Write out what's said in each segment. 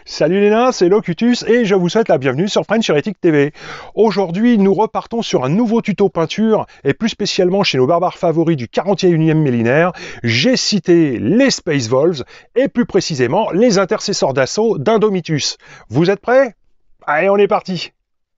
Salut les nains, c'est Locutus et je vous souhaite la bienvenue sur French Heretic TV. Aujourd'hui, nous repartons sur un nouveau tuto peinture et plus spécialement chez nos barbares favoris du 41e millénaire. J'ai cité les Space Wolves et plus précisément les intercesseurs d'assaut d'Indomitus. Vous êtes prêts? Allez, on est parti!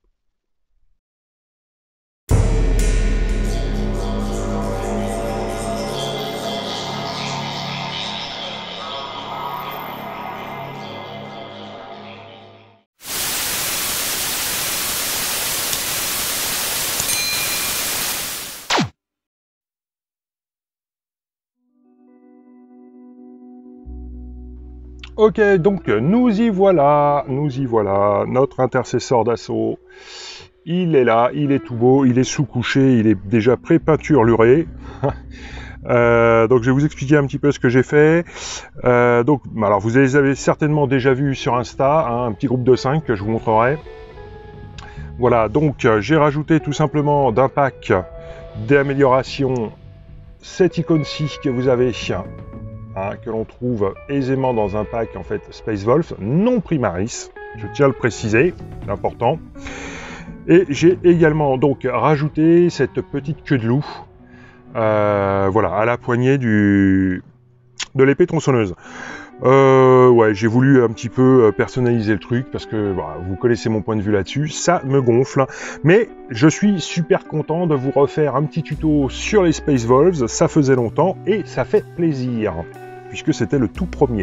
Ok, donc nous y voilà, notre intercesseur d'assaut. Il est là, il est tout beau, il est sous-couché, il est déjà pré-peinturluré. Donc je vais vous expliquer un petit peu ce que j'ai fait. Donc, alors vous les avez certainement déjà vu sur Insta, hein, un petit groupe de 5 que je vous montrerai. Voilà, donc j'ai rajouté tout simplement d'un pack d'amélioration cette icône-ci que vous avez. Hein, que l'on trouve aisément dans un pack en fait Space Wolf non Primaris, je tiens à le préciser, c'est important. Et j'ai également donc rajouté cette petite queue de loup, voilà, à la poignée de l'épée tronçonneuse. Ouais, j'ai voulu un petit peu personnaliser le truc parce que bah, vous connaissez mon point de vue là-dessus, ça me gonfle. Mais je suis super content de vous refaire un petit tuto sur les Space Wolves, ça faisait longtemps et ça fait plaisir, puisque c'était le tout premier.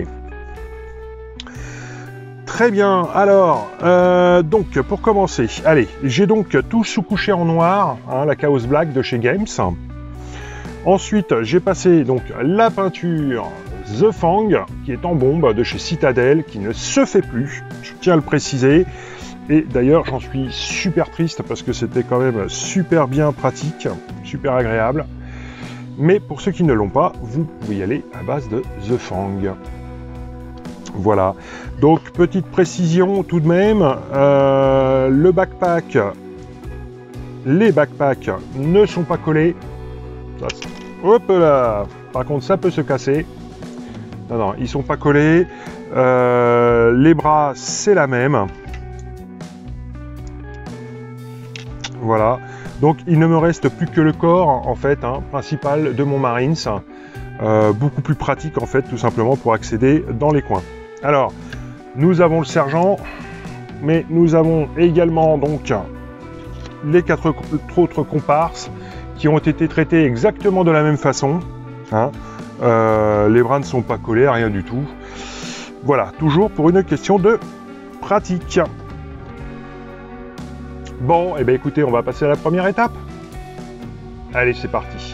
Très bien, alors, donc pour commencer, allez, j'ai donc tout sous-couché en noir, hein, la Chaos Black de chez Games. Ensuite, j'ai passé donc la peinture The Fang, qui est en bombe de chez Citadel, qui ne se fait plus, je tiens à le préciser. Et d'ailleurs, j'en suis super triste parce que c'était quand même super bien pratique, super agréable. Mais pour ceux qui ne l'ont pas, vous pouvez y aller à base de The Fang. Voilà. Donc, petite précision tout de même, le backpack, les backpacks ne sont pas collés. Ça, hop là. Par contre, ça peut se casser. Non, non, ils sont pas collés. Les bras, c'est la même. Voilà. Donc, il ne me reste plus que le corps, en fait, hein, principal de mon Marines. Beaucoup plus pratique, en fait, tout simplement, pour accéder dans les coins. Alors, nous avons le sergent, mais nous avons également, donc, les 4 autres comparses qui ont été traités exactement de la même façon. Hein. Les bras ne sont pas collés, rien du tout. Voilà, toujours pour une question de pratique. Bon, et bien écoutez, on va passer à la première étape. Allez, c'est parti.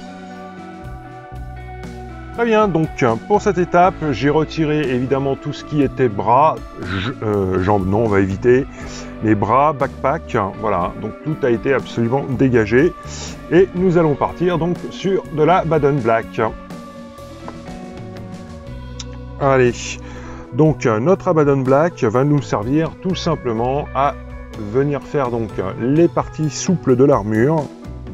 Très bien, donc pour cette étape, j'ai retiré évidemment tout ce qui était bras, jambes, non, on va éviter, les bras, backpack, voilà, donc tout a été absolument dégagé. Et nous allons partir donc sur de la Baden Black. Allez, donc notre Abaddon Black va nous servir tout simplement à venir faire donc les parties souples de l'armure.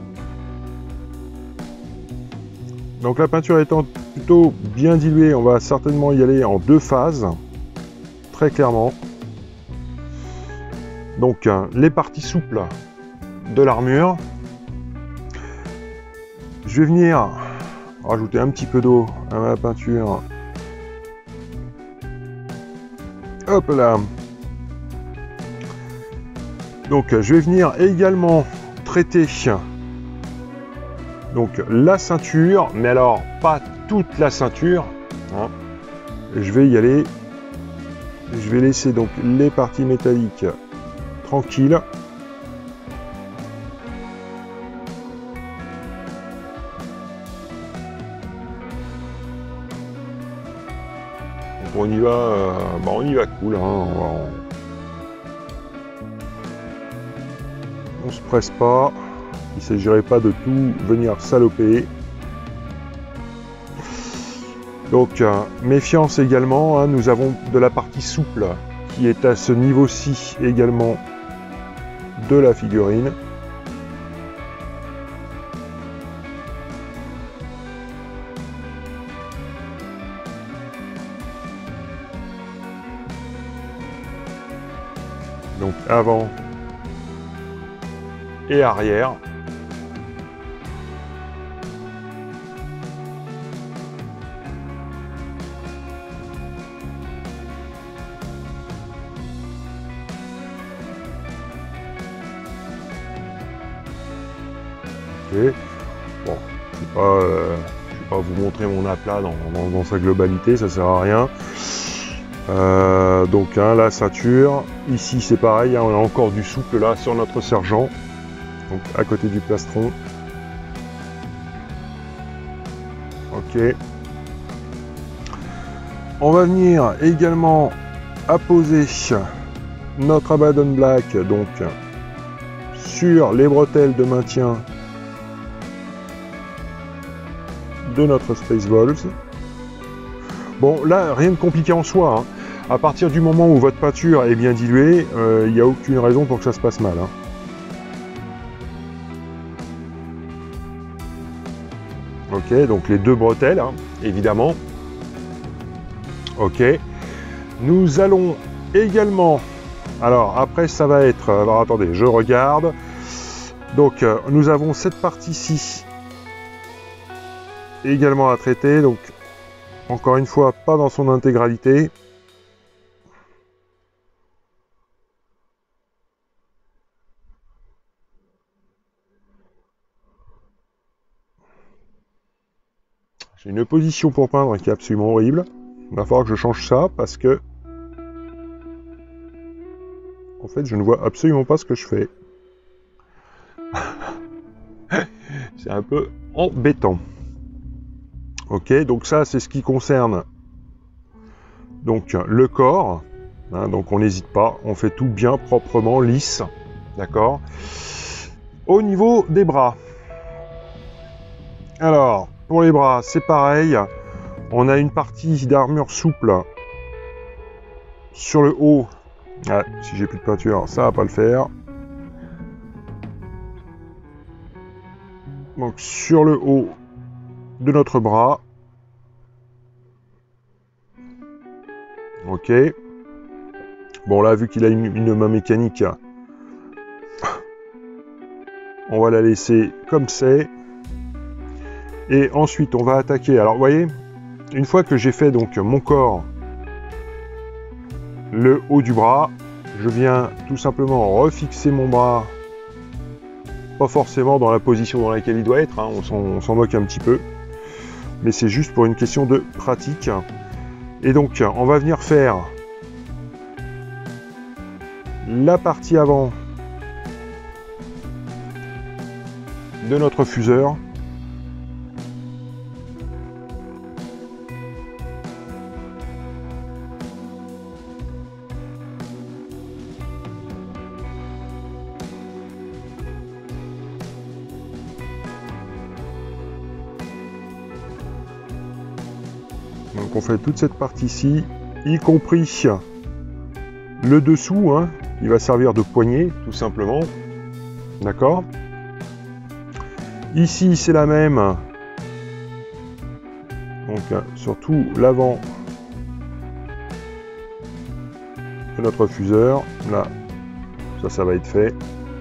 Donc la peinture étant plutôt bien diluée, on va certainement y aller en 2 phases, très clairement. Donc les parties souples de l'armure. Je vais venir rajouter un petit peu d'eau à ma peinture. Hop là. Donc je vais venir également traiter donc la ceinture, mais alors pas toute la ceinture. Hein. Je vais y aller. Je vais laisser donc les parties métalliques tranquilles. On y va, on y va cool, hein, on se presse pas, il ne s'agirait pas de tout venir saloper. Donc méfiance également, hein, nous avons de la partie souple qui est à ce niveau-ci également de la figurine. Donc avant et arrière. Okay. Bon, je vais pas vous montrer mon aplat dans sa globalité, ça sert à rien. Donc la ceinture, ici c'est pareil, hein, on a encore du souple là sur notre sergent, donc à côté du plastron. Ok. On va venir également apposer notre Abaddon Black donc sur les bretelles de maintien de notre Space Wolves. Bon, là, rien de compliqué en soi. Hein. À partir du moment où votre peinture est bien diluée, il n'y a aucune raison pour que ça se passe mal. Hein. Ok, donc les deux bretelles, hein, évidemment. Ok. Nous allons également... Alors, après, ça va être... Alors, attendez, je regarde. Donc, nous avons cette partie-ci également à traiter. Donc, encore une fois, pas dans son intégralité. J'ai une position pour peindre qui est absolument horrible. Il va falloir que je change ça parce que... En fait, je ne vois absolument pas ce que je fais. C'est un peu embêtant. Ok, donc ça, c'est ce qui concerne donc le corps. Hein, donc on n'hésite pas, on fait tout bien, proprement, lisse. D'accord. Au niveau des bras. Alors, pour les bras, c'est pareil. On a une partie d'armure souple sur le haut. Ah, si j'ai plus de peinture, ça va pas le faire. Donc sur le haut de notre bras. Ok. Bon là, vu qu'il a une main mécanique, on va la laisser comme c'est. Et ensuite, on va attaquer. Alors, vous voyez, une fois que j'ai fait donc mon corps, le haut du bras, je viens tout simplement refixer mon bras, pas forcément dans la position dans laquelle il doit être, hein, on s'en moque un petit peu, mais c'est juste pour une question de pratique. Et donc, on va venir faire la partie avant de notre fuseur. Donc on fait toute cette partie-ci, y compris le dessous, hein, qui va servir de poignée, tout simplement. D'accord. Ici, c'est la même. Donc surtout l'avant de notre fuseur. Là, ça va être fait.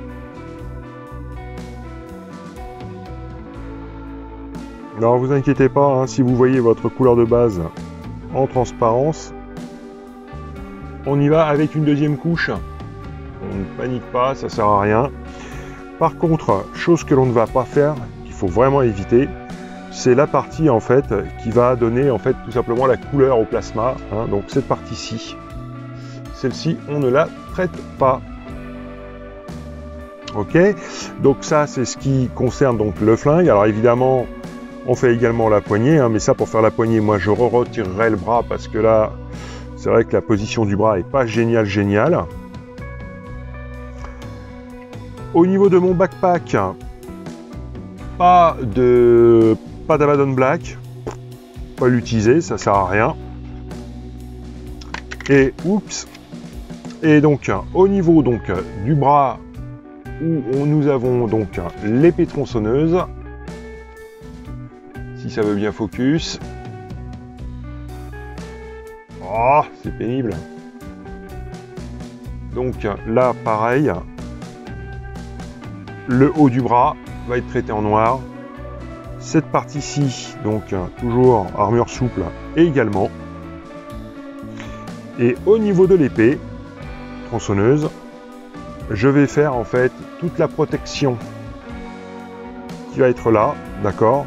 Alors vous inquiétez pas, hein, si vous voyez votre couleur de base en transparence, on y va avec une deuxième couche. On ne panique pas, ça sert à rien. Par contre, chose que l'on ne va pas faire, qu'il faut vraiment éviter, c'est la partie en fait qui va donner en fait tout simplement la couleur au plasma. Hein, donc cette partie-ci, celle-ci, on ne la traite pas. Ok, donc ça c'est ce qui concerne donc le flingue. Alors évidemment, on fait également la poignée, hein, mais ça pour faire la poignée, moi je retirerai le bras parce que là, c'est vrai que la position du bras est pas géniale. Au niveau de mon backpack, pas d'Abaddon Black, pas l'utiliser, ça sert à rien. Et oups. Et donc au niveau donc du bras où nous avons donc l'épée tronçonneuse. Si ça veut bien focus. Oh, c'est pénible. Donc là, pareil, le haut du bras va être traité en noir. Cette partie-ci, donc toujours armure souple également. Et au niveau de l'épée tronçonneuse, je vais faire en fait toute la protection qui va être là, d'accord.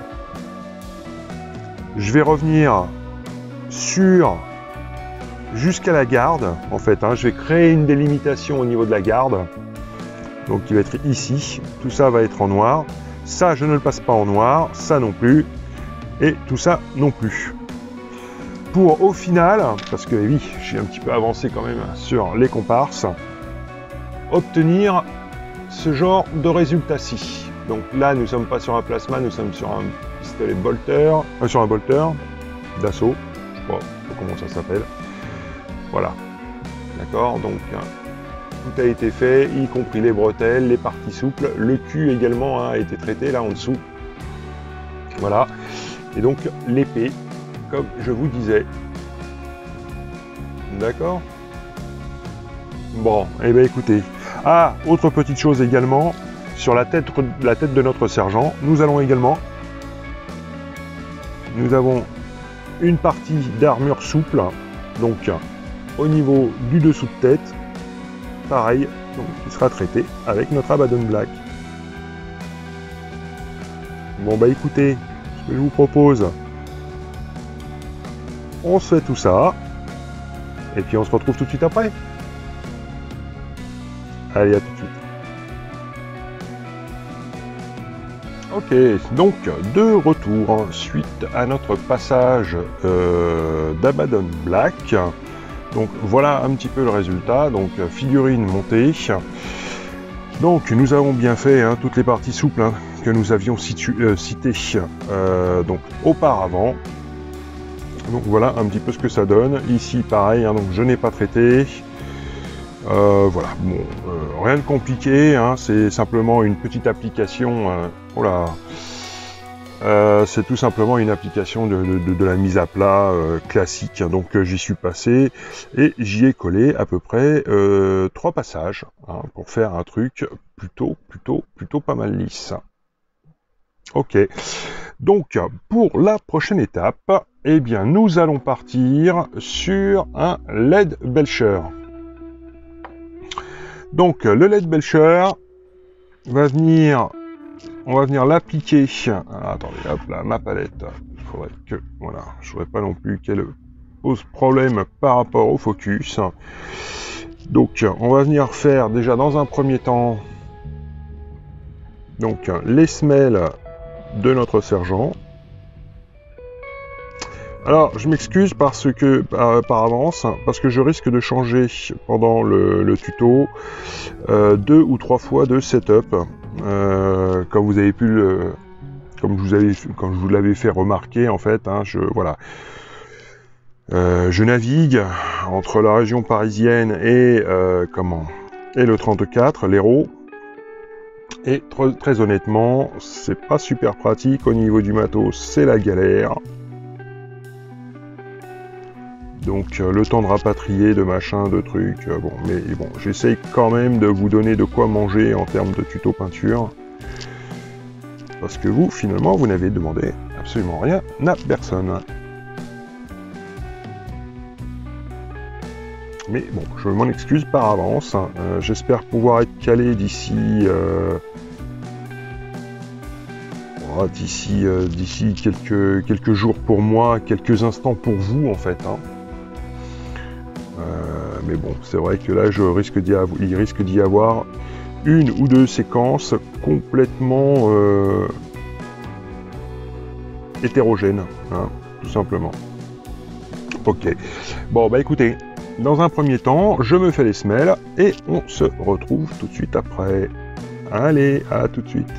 Je vais revenir sur jusqu'à la garde, en fait, hein, je vais créer une délimitation au niveau de la garde, donc qui va être ici. Tout ça va être en noir. Ça, je ne le passe pas en noir, ça non plus, et tout ça non plus. Pour au final, parce que oui, j'ai un petit peu avancé quand même sur les comparses, obtenir ce genre de résultat-ci. Donc là, nous ne sommes pas sur un plasma, nous sommes sur un pistolet bolter, sur un bolter d'assaut, je sais pas comment ça s'appelle. Voilà, d'accord, donc tout a été fait, y compris les bretelles, les parties souples, le cul également a été traité là en dessous. Voilà, et donc l'épée, comme je vous disais. D'accord. Bon, et bien écoutez. Ah, autre petite chose également, sur la tête de notre sergent, nous avons une partie d'armure souple, donc au niveau du dessous de tête, pareil, donc, qui sera traité avec notre Abaddon Black. Bon bah écoutez, ce que je vous propose, on se fait tout ça, et puis on se retrouve tout de suite après. Allez, à tout de suite. Ok, donc de retour suite à notre passage d'Abaddon Black. Donc voilà un petit peu le résultat. Donc figurine montée. Donc nous avons bien fait hein, toutes les parties souples hein, que nous avions citées donc auparavant. Donc voilà un petit peu ce que ça donne. Ici pareil, hein, donc je n'ai pas traité. Voilà, bon, rien de compliqué, hein, c'est simplement une petite application. C'est tout simplement une application de la mise à plat classique. Donc j'y suis passé et j'y ai collé à peu près 3 passages hein, pour faire un truc plutôt pas mal lisse. Ok. Donc pour la prochaine étape, eh bien nous allons partir sur un LED Belcher. Donc le LED Belcher va venir, on va venir l'appliquer. Attendez, hop là, ma palette. Il faudrait que, voilà, je voudrais pas non plus qu'elle pose problème par rapport au focus. Donc on va venir faire déjà dans un premier temps donc les semelles de notre sergent. Alors, je m'excuse parce que par avance, parce que je risque de changer pendant le tuto 2 ou 3 fois de setup, comme vous avez pu comme je vous l'avais fait remarquer en fait, hein, je navigue entre la région parisienne et et le 34, l'Hérault. Et très honnêtement, c'est pas super pratique au niveau du matos, c'est la galère. Donc le temps de rapatrier, de machin, de trucs, bon, mais bon, j'essaye quand même de vous donner de quoi manger en termes de tuto peinture. Parce que vous, finalement, vous n'avez demandé absolument rien à personne. Mais bon, je m'en excuse par avance. J'espère pouvoir être calé d'ici d'ici quelques jours pour moi, quelques instants pour vous en fait. Hein. Mais bon, c'est vrai que là, il risque d'y avoir une ou deux séquences complètement hétérogènes, hein, tout simplement. Ok. Bon, bah écoutez, dans un premier temps, je me fais les semelles et on se retrouve tout de suite après. Allez, à tout de suite.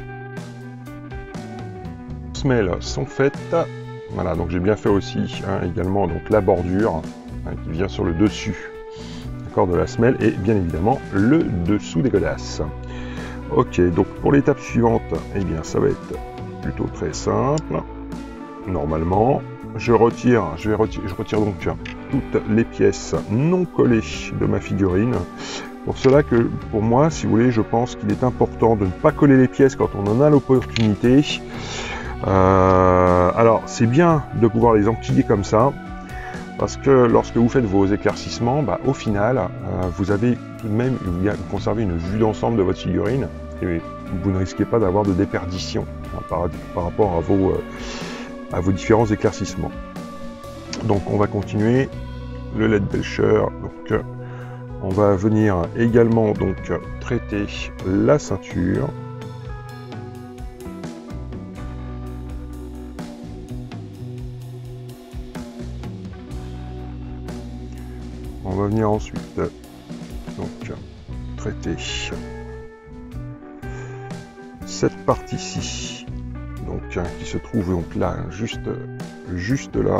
Les semelles sont faites. Voilà, donc j'ai bien fait aussi hein, également donc la bordure hein, qui vient sur le dessus de la semelle et bien évidemment le dessous des godasses. Ok, donc pour l'étape suivante, eh bien ça va être plutôt très simple. Normalement, je retire donc toutes les pièces non collées de ma figurine Pour cela que, pour moi, si vous voulez, je pense qu'il est important de ne pas coller les pièces quand on en a l'opportunité. Alors, c'est bien de pouvoir les enquiller comme ça, parce que lorsque vous faites vos éclaircissements, bah, au final, vous avez tout de même, vous conservez une vue d'ensemble de votre figurine, et vous ne risquez pas d'avoir de déperdition par rapport à vos différents éclaircissements. Donc, on va continuer le LED Belcher. Donc, on va venir également donc traiter la ceinture. On va venir ensuite donc traiter cette partie-ci, donc qui se trouve donc là, juste là.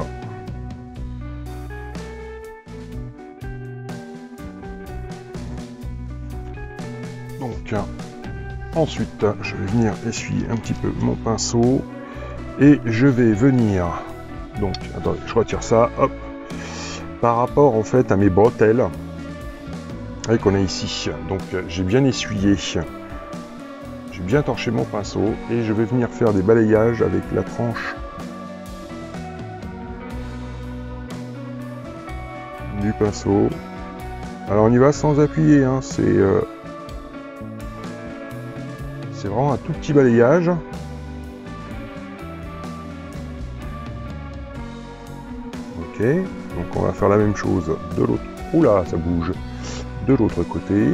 Donc ensuite, je vais venir essuyer un petit peu mon pinceau et je vais venir, donc, attendez, je retire ça, hop, par rapport en fait à mes bretelles qu'on a ici. Donc j'ai bien essuyé, j'ai bien torché mon pinceau et je vais venir faire des balayages avec la tranche du pinceau. Alors on y va sans appuyer, hein, c'est vraiment un tout petit balayage. Ok, donc on va faire la même chose de l'autre. Oula, ça bouge. De l'autre côté.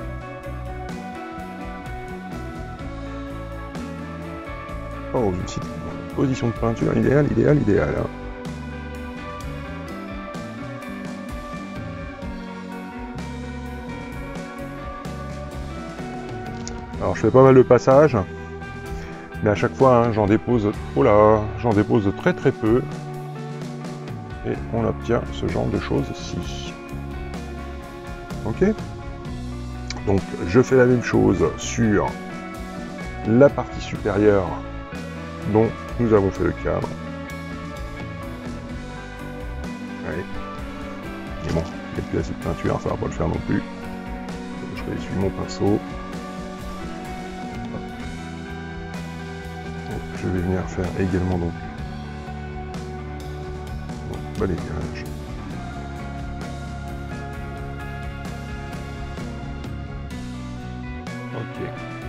Oh, une petite position de peinture idéale. Hein. Alors je fais pas mal de passages, mais à chaque fois hein, j'en dépose, oh là, j'en dépose très peu, et on obtient ce genre de choses-ci. Ok. Donc je fais la même chose sur la partie supérieure dont nous avons fait le cadre. Allez. Mais bon, il n'y a plus assez de peinture, ça va pas le faire non plus. Je vais essuyer mon pinceau. Je vais venir faire également donc balayage. Ok.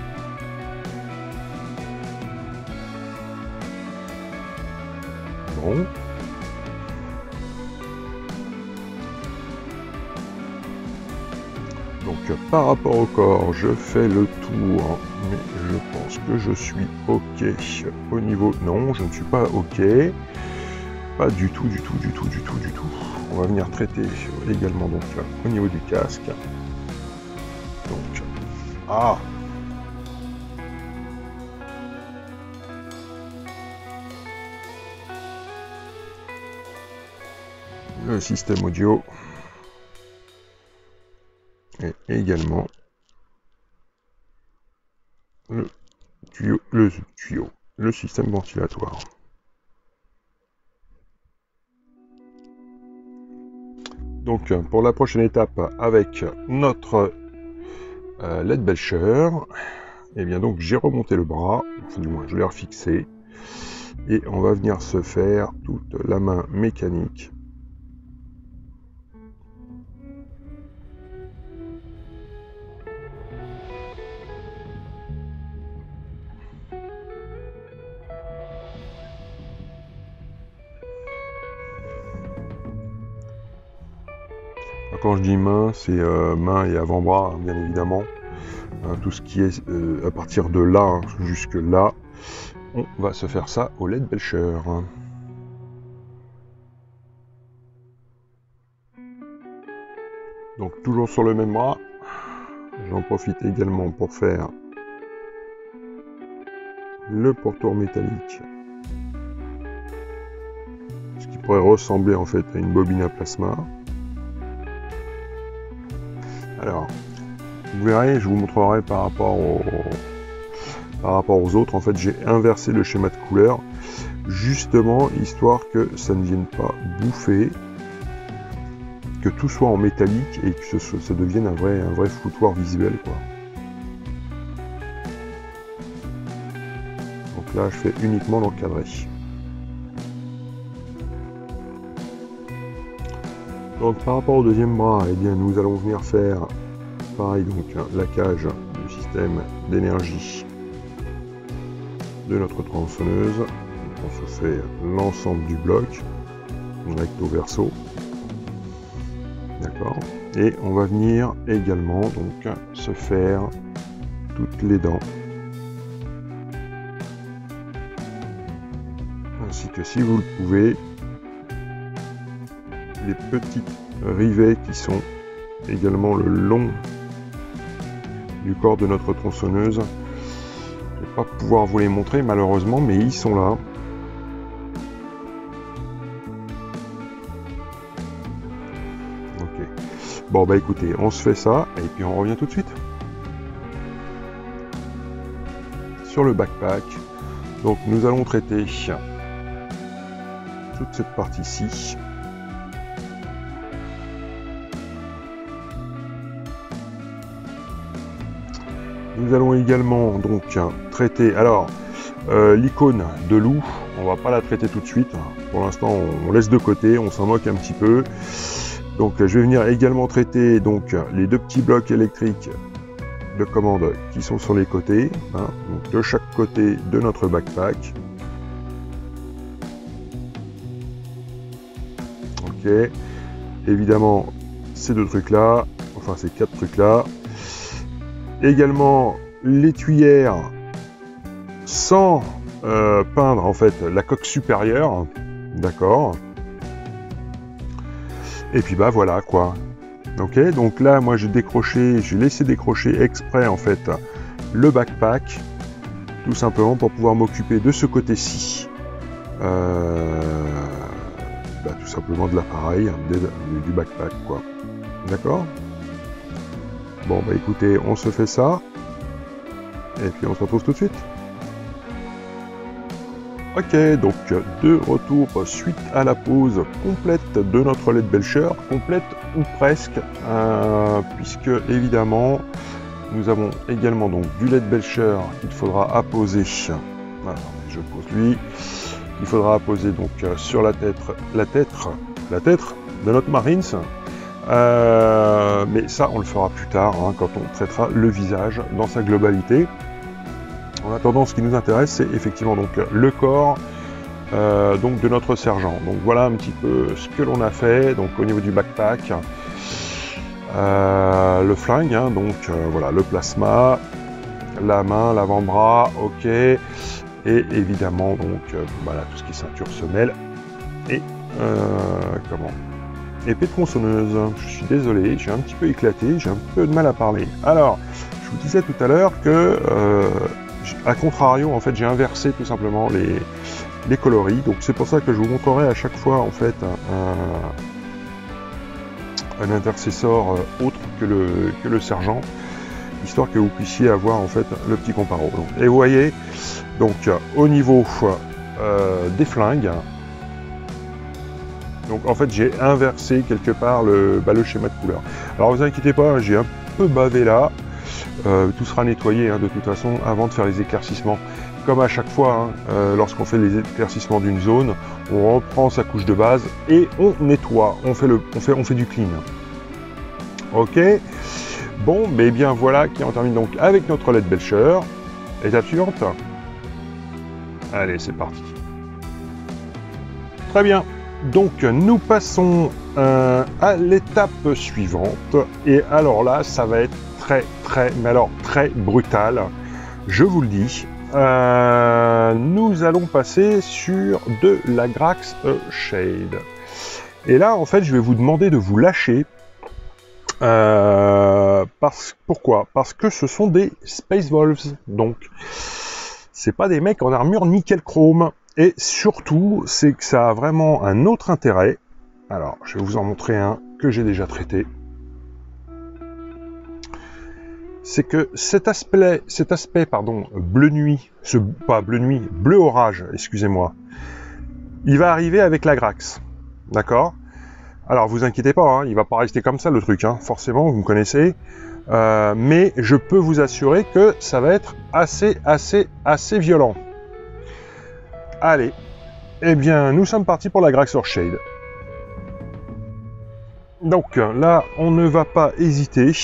Bon. Donc par rapport au corps, je fais le tour, mais je pense que je suis ok au niveau... Non, je ne suis pas ok. Pas du tout. On va venir traiter également donc au niveau du casque. Donc, ah, le système audio et également le système ventilatoire. Donc pour la prochaine étape avec notre LED Belcher, et bien donc j'ai remonté le bras, enfin du moins je l'ai refixé, et on va venir se faire toute la main mécanique. Quand je dis main, c'est main et avant-bras, hein, bien évidemment. Tout ce qui est à partir de là hein, jusque là, on va se faire ça au LED Belcher. Donc toujours sur le même bras, j'en profite également pour faire le pourtour métallique. Ce qui pourrait ressembler en fait à une bobine à plasma. Alors, vous verrez, je vous montrerai par rapport aux autres. En fait, j'ai inversé le schéma de couleur, justement, histoire que ça ne vienne pas bouffer que tout soit en métallique et que ça devienne un vrai foutoir visuel, quoi. Donc là, je fais uniquement l'encadré. Donc par rapport au deuxième bras, eh bien, nous allons venir faire pareil, donc la cage du système d'énergie de notre tronçonneuse. Donc, on se fait l'ensemble du bloc recto verso, d'accord, et on va venir également donc se faire toutes les dents, ainsi que, si vous le pouvez, les petits rivets qui sont également le long du corps de notre tronçonneuse. Je ne vais pas pouvoir vous les montrer malheureusement, mais ils sont là. Ok. Bon bah écoutez, on se fait ça et puis on revient tout de suite. Sur le backpack, donc nous allons traiter toute cette partie-ci. Nous allons également donc traiter, alors l'icône de loup, on va pas la traiter tout de suite, pour l'instant on laisse de côté, on s'en moque un petit peu. Donc je vais venir également traiter donc les deux petits blocs électriques de commande qui sont sur les côtés, hein, donc de chaque côté de notre backpack. Ok, évidemment ces deux trucs là, enfin ces quatre trucs là. Également les tuyères sans peindre en fait la coque supérieure, d'accord. Et puis bah voilà quoi. Ok, donc là moi j'ai laissé décrocher exprès en fait le backpack, tout simplement pour pouvoir m'occuper de ce côté-ci, tout simplement de l'appareil, du backpack quoi. D'accord. Bon bah écoutez, on se fait ça, et puis on se retrouve tout de suite. Ok, donc de retour suite à la pause complète de notre LED Belcher, complète ou presque, puisque évidemment nous avons également donc du LED Belcher qu'il faudra apposer. Voilà, je pose lui. Il faudra apposer donc sur la tête de notre Marines. Mais ça on le fera plus tard, hein, quand on traitera le visage dans sa globalité. En attendant, ce qui nous intéresse, c'est effectivement donc le corps donc de notre sergent. Donc voilà un petit peu ce que l'on a fait. Donc au niveau du backpack, le flingue, hein, donc voilà le plasma, la main, l'avant-bras, ok, et évidemment donc voilà tout ce qui est ceinture, semelle et épée de tronçonneuse. Je suis désolé, j'ai un petit peu éclaté, j'ai un peu de mal à parler. Alors, je vous disais tout à l'heure que, à contrario, en fait, j'ai inversé tout simplement les coloris. Donc, c'est pour ça que je vous montrerai à chaque fois, en fait, un intercesseur autre que le sergent, histoire que vous puissiez avoir, en fait, le petit comparo. Donc, et vous voyez, donc, au niveau des flingues, donc en fait j'ai inversé quelque part le schéma de couleur. Alors vous inquiétez pas, j'ai un peu bavé là, tout sera nettoyé hein, de toute façon avant de faire les éclaircissements. Comme à chaque fois, hein, lorsqu'on fait les éclaircissements d'une zone, on reprend sa couche de base et on nettoie, on fait du clean. Ok, bon, mais bien voilà qui en termine donc avec notre LED Belcher. Étape suivante. Allez, c'est parti. Très bien. Donc nous passons à l'étape suivante, et alors là ça va être très brutal, je vous le dis. Nous allons passer sur de la Grax Shade, et là en fait je vais vous demander de vous lâcher. Pourquoi? Parce que ce sont des Space Wolves, donc c'est pas des mecs en armure nickel chrome. Et surtout, c'est que ça a vraiment un autre intérêt. Alors, je vais vous en montrer un que j'ai déjà traité. C'est que cet aspect bleu nuit, bleu orage, excusez-moi, il va arriver avec la Grax, d'accord? Alors vous inquiétez pas, hein, il va pas rester comme ça le truc, hein, forcément, vous me connaissez. Mais je peux vous assurer que ça va être assez violent. Allez, eh bien nous sommes partis pour la Graxor Shade. Donc là, on ne va pas hésiter.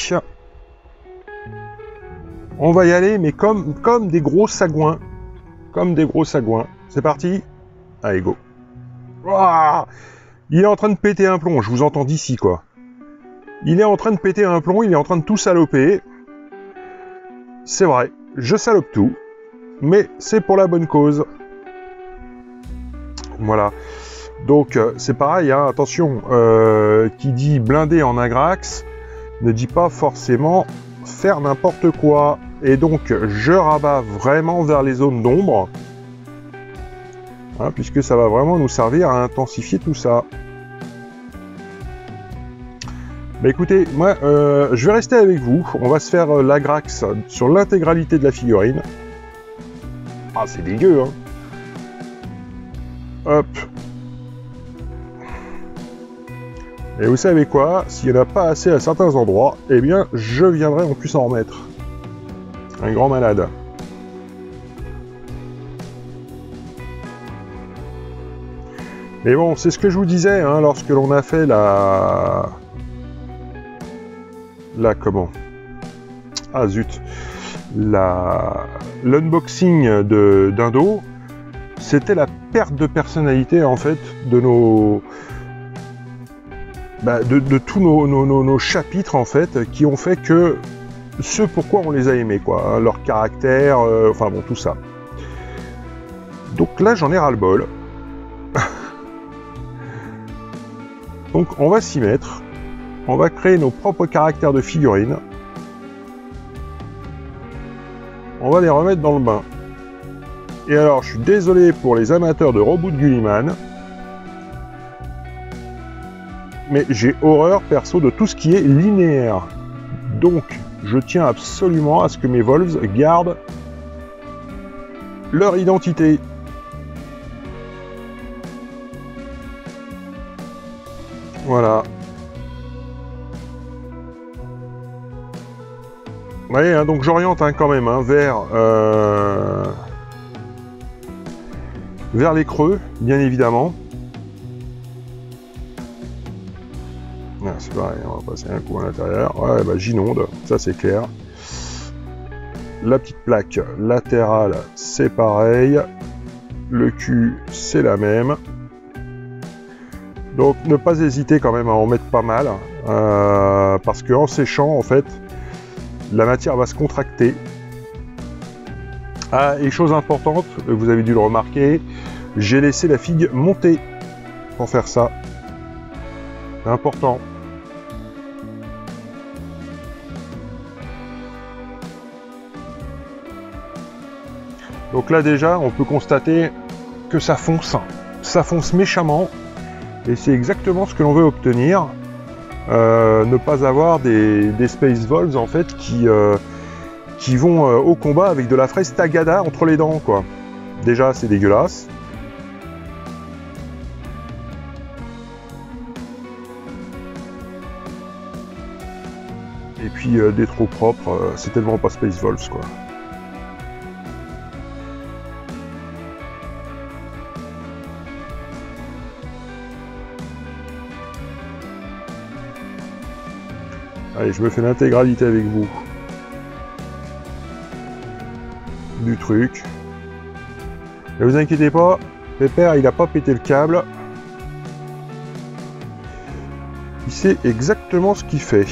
On va y aller, mais comme des gros sagouins. Comme des gros sagouins. C'est parti. Allez, go. Ouah, il est en train de péter un plomb, je vous entends d'ici, quoi. Il est en train de péter un plomb, il est en train de tout saloper. C'est vrai, je salope tout. Mais c'est pour la bonne cause. Voilà. Donc, c'est pareil, hein, attention. Qui dit blindé en agrax ne dit pas forcément faire n'importe quoi. Et donc, je rabats vraiment vers les zones d'ombre. Hein, puisque ça va vraiment nous servir à intensifier tout ça. Bah écoutez, moi, je vais rester avec vous. On va se faire l'agrax sur l'intégralité de la figurine. Ah, c'est dégueu, hein. Hop. Et vous savez quoi? S'il n'y en a pas assez à certains endroits, eh bien, je viendrai en plus en remettre. Un grand malade. Mais bon, c'est ce que je vous disais, hein, lorsque l'on a fait comment? Ah zut. L'unboxing d'un dos, c'était la perte de personnalité, en fait, de nos... de tous nos chapitres, en fait, qui ont fait que ce pourquoi on les a aimés, quoi. Hein, leur caractère, enfin bon, tout ça. Donc là, j'en ai ras-le-bol. Donc on va s'y mettre. On va créer nos propres caractères de figurines. On va les remettre dans le bain. Et alors, je suis désolé pour les amateurs de Reboot Gulliman, mais j'ai horreur, perso, de tout ce qui est linéaire. Donc, je tiens absolument à ce que mes Wolves gardent leur identité. Voilà. Vous voyez, hein, donc j'oriente hein, quand même hein, vers les creux, bien évidemment. Ah, c'est pareil, on va passer un coup à l'intérieur. Ouais, bah j'inonde, ça c'est clair. La petite plaque latérale, c'est pareil. Le cul, c'est la même. Donc ne pas hésiter quand même à en mettre pas mal. Parce qu'en séchant, en fait, la matière va se contracter. Ah, et chose importante, vous avez dû le remarquer, j'ai laissé la figue monter pour faire ça. C'est important. Donc là déjà, on peut constater que ça fonce méchamment, et c'est exactement ce que l'on veut obtenir. Ne pas avoir des Space Wolves en fait qui vont au combat avec de la fraise tagada entre les dents, quoi. Déjà, c'est dégueulasse. Et puis des trop propres, c'est tellement pas Space Wolves, quoi. Allez, je me fais l'intégralité avec vous du truc. Ne vous inquiétez pas, Pépère, il n'a pas pété le câble. Il sait exactement ce qu'il fait.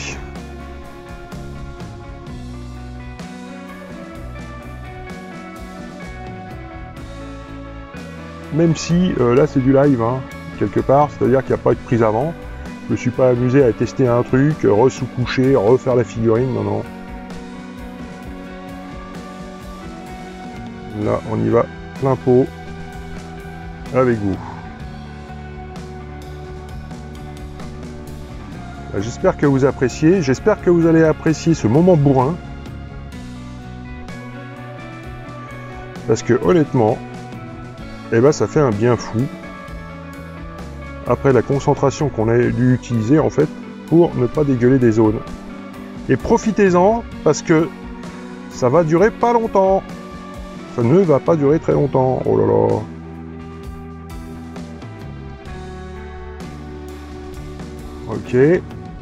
Même si, là c'est du live, hein, quelque part, c'est-à-dire qu'il n'y a pas eu de prise avant. Je me suis pas amusé à tester un truc, re-sous-coucher, refaire la figurine, non, non. Là, on y va plein pot avec vous. J'espère que vous appréciez, j'espère que vous allez apprécier ce moment bourrin. Parce que honnêtement, eh ben, ça fait un bien fou. après la concentration qu'on a dû utiliser en fait pour ne pas dégueuler des zones. Et profitez-en parce que ça va durer pas longtemps. Ça ne va pas durer très longtemps. Oh là là. Ok.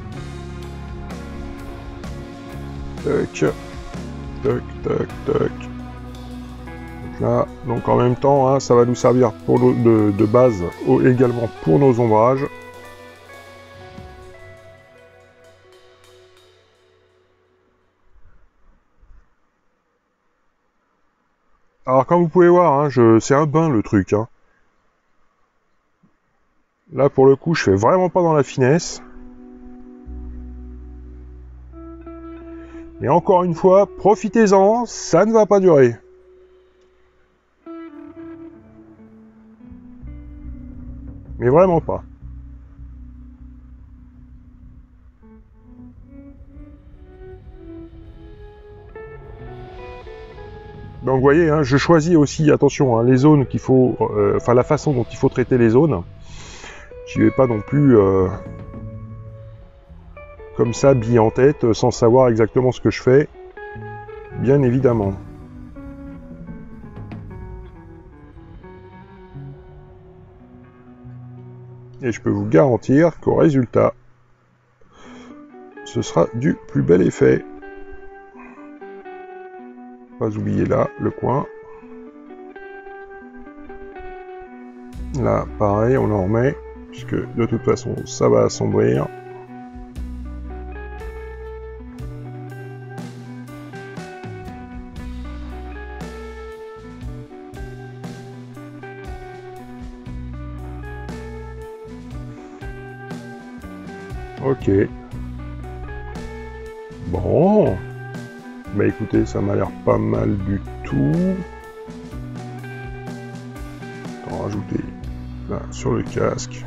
Tac. Tac, tac, tac. Donc là, donc en même temps, hein, ça va nous servir pour de base également pour nos ombrages. Alors comme vous pouvez voir, hein, c'est un bain le truc. Hein. Là pour le coup, je fais vraiment pas dans la finesse. Et encore une fois, profitez-en, ça ne va pas durer. Mais vraiment pas. Donc vous voyez, hein, je choisis aussi, attention, hein, les zones qu'il faut, enfin la façon dont il faut traiter les zones. Je vais pas non plus comme ça, bille en tête, sans savoir exactement ce que je fais, bien évidemment. Et je peux vous garantir qu'au résultat, ce sera du plus bel effet. Pas oublier là, le coin. Là, pareil, on en remet, puisque de toute façon, ça va assombrir. Ok. Bon. Bah écoutez, ça m'a l'air pas mal du tout. On va rajouter là sur le casque.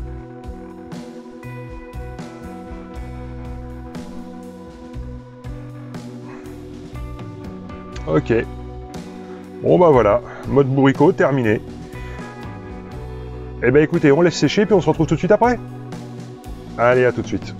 Ok. Bon bah voilà, mode bourricot terminé. Et bah écoutez, on laisse sécher puis on se retrouve tout de suite après. Allez, à tout de suite.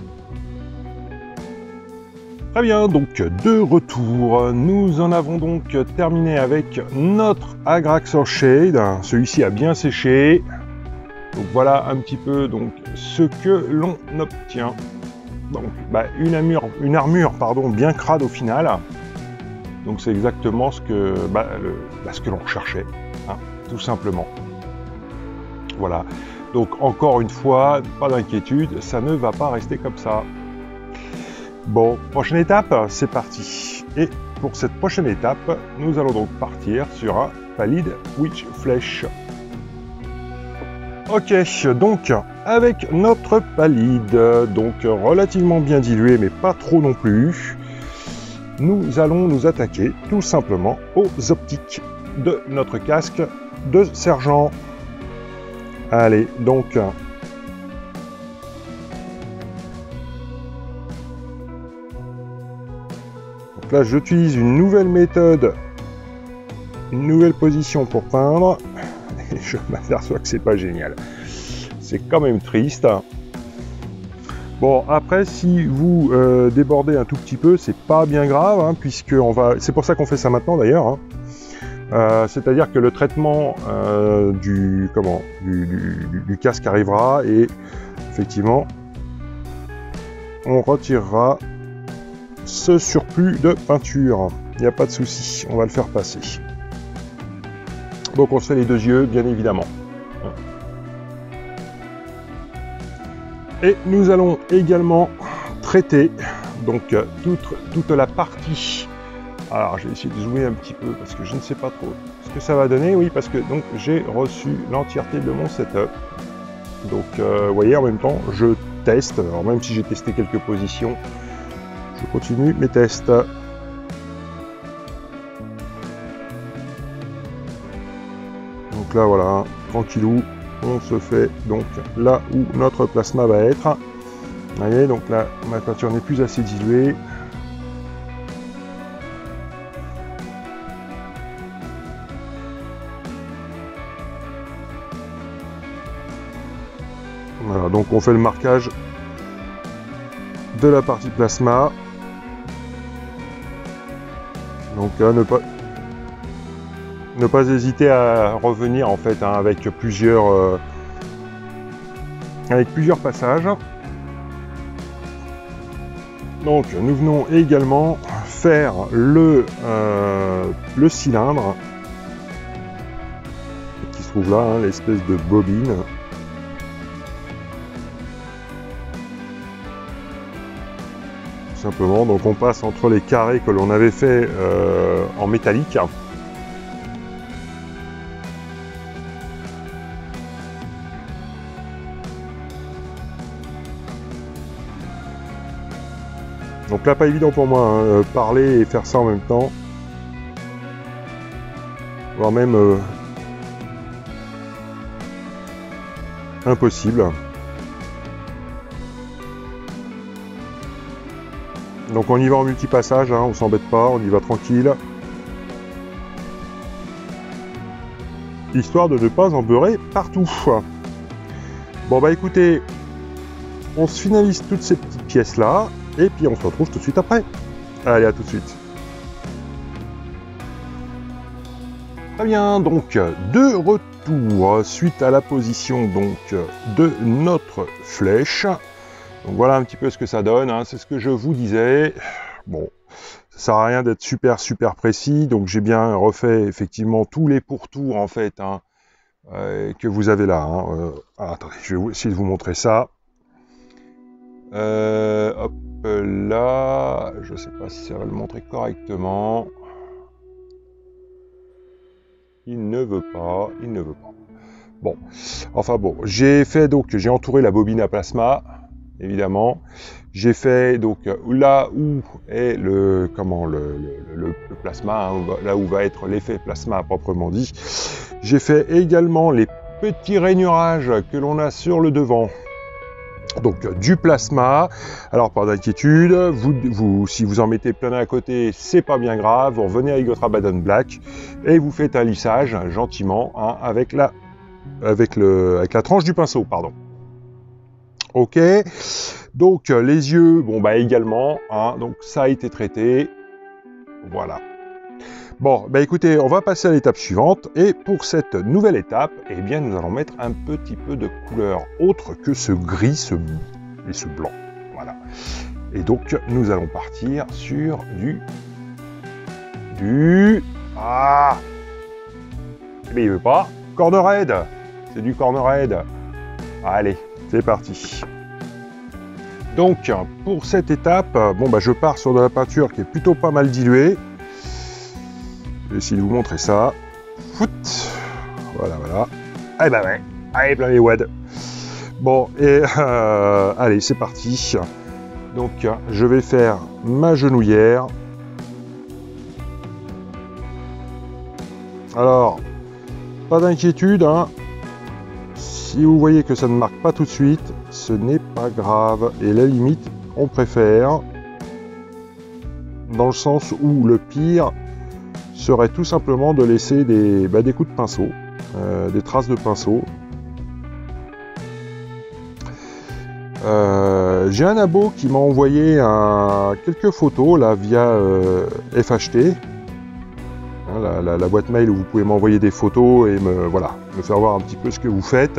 Très bien, donc de retour, nous en avons donc terminé avec notre Agraxor Shade. Celui-ci a bien séché. Donc voilà un petit peu donc ce que l'on obtient. Donc bah, une armure pardon, bien crade au final. Donc c'est exactement ce que, ce que l'on recherchait, hein, tout simplement. Voilà. Donc encore une fois, pas d'inquiétude, ça ne va pas rester comme ça. Bon, prochaine étape, c'est parti. Et pour cette prochaine étape, nous allons donc partir sur un Pallid Witch Flesh. Ok, donc avec notre Pallid, donc relativement bien dilué, mais pas trop non plus, nous allons nous attaquer tout simplement aux optiques de notre casque de sergent. Allez, donc là, j'utilise une nouvelle méthode, une nouvelle position pour peindre, et je m'aperçois que c'est pas génial. C'est quand même triste. Bon, après, si vous débordez un tout petit peu, c'est pas bien grave, hein, puisque c'est pour ça qu'on fait ça maintenant d'ailleurs. Hein. C'est-à-dire que le traitement du casque arrivera et effectivement, on retirera ce surplus de peinture. Il n'y a pas de souci, on va le faire passer. Donc on se fait les deux yeux, bien évidemment. Et nous allons également traiter donc toute la partie. Alors je vais essayer de zoomer un petit peu parce que je ne sais pas trop ce que ça va donner. Oui, parce que donc j'ai reçu l'entièreté de mon setup. Donc vous voyez, en même temps je teste. Alors même si j'ai testé quelques positions, je continue mes tests. Donc là voilà, tranquillou, on se fait donc là où notre plasma va être. Vous voyez, donc là ma peinture n'est plus assez diluée. Voilà, donc on fait le marquage de la partie plasma. Donc ne pas hésiter à revenir en fait hein, avec plusieurs passages. Donc nous venons également faire le cylindre qui se trouve là, hein, l'espèce de bobine. Tout simplement, donc on passe entre les carrés que l'on avait fait en métallique. Donc là, pas évident pour moi, hein, parler et faire ça en même temps. Voire même impossible. Donc on y va en multipassage, hein, on s'embête pas, on y va tranquille. Histoire de ne pas en beurrer partout. Bon bah écoutez, on se finalise toutes ces petites pièces là. Et puis on se retrouve tout de suite après. Allez, à tout de suite. Très bien, donc de retour suite à la position donc de notre flèche. Donc voilà un petit peu ce que ça donne, hein, c'est ce que je vous disais. Bon, ça sert à rien d'être super précis, donc j'ai bien refait effectivement tous les pourtours en fait hein, que vous avez là. Hein. Alors, attendez, je vais essayer de vous montrer ça. Hop là, je sais pas si ça va le montrer correctement. Il ne veut pas. Bon, enfin bon, j'ai fait donc, j'ai entouré la bobine à plasma, évidemment. J'ai fait donc là où est le plasma, hein, là où va être l'effet plasma proprement dit. J'ai fait également les petits rainurages que l'on a sur le devant. Donc du plasma, alors pas d'inquiétude, si vous en mettez plein à côté, c'est pas bien grave, vous revenez avec votre Abaddon Black et vous faites un lissage gentiment hein, avec la tranche du pinceau, pardon. Ok, donc les yeux, bon bah également, hein, donc ça a été traité, voilà. Bon, bah écoutez, on va passer à l'étape suivante, et pour cette nouvelle étape, eh bien nous allons mettre un petit peu de couleur autre que ce gris et ce blanc, voilà. Et donc nous allons partir sur ah, mais il veut pas, corne raide, c'est du corne raide. Allez, c'est parti. Donc pour cette étape, bon bah je pars sur de la peinture qui est plutôt pas mal diluée. Je vais essayer de vous montrer ça. Foot. Voilà. Eh ben ouais. Allez, plein les wads. Bon, et allez, c'est parti. Donc, je vais faire ma genouillère. Alors, pas d'inquiétude, hein. Si vous voyez que ça ne marque pas tout de suite, ce n'est pas grave. Et la limite, on préfère, dans le sens où le pire serait tout simplement de laisser des coups de pinceau, des traces de pinceau. J'ai un abo qui m'a envoyé quelques photos là via FHT, hein, la boîte mail où vous pouvez m'envoyer des photos et me faire voir un petit peu ce que vous faites.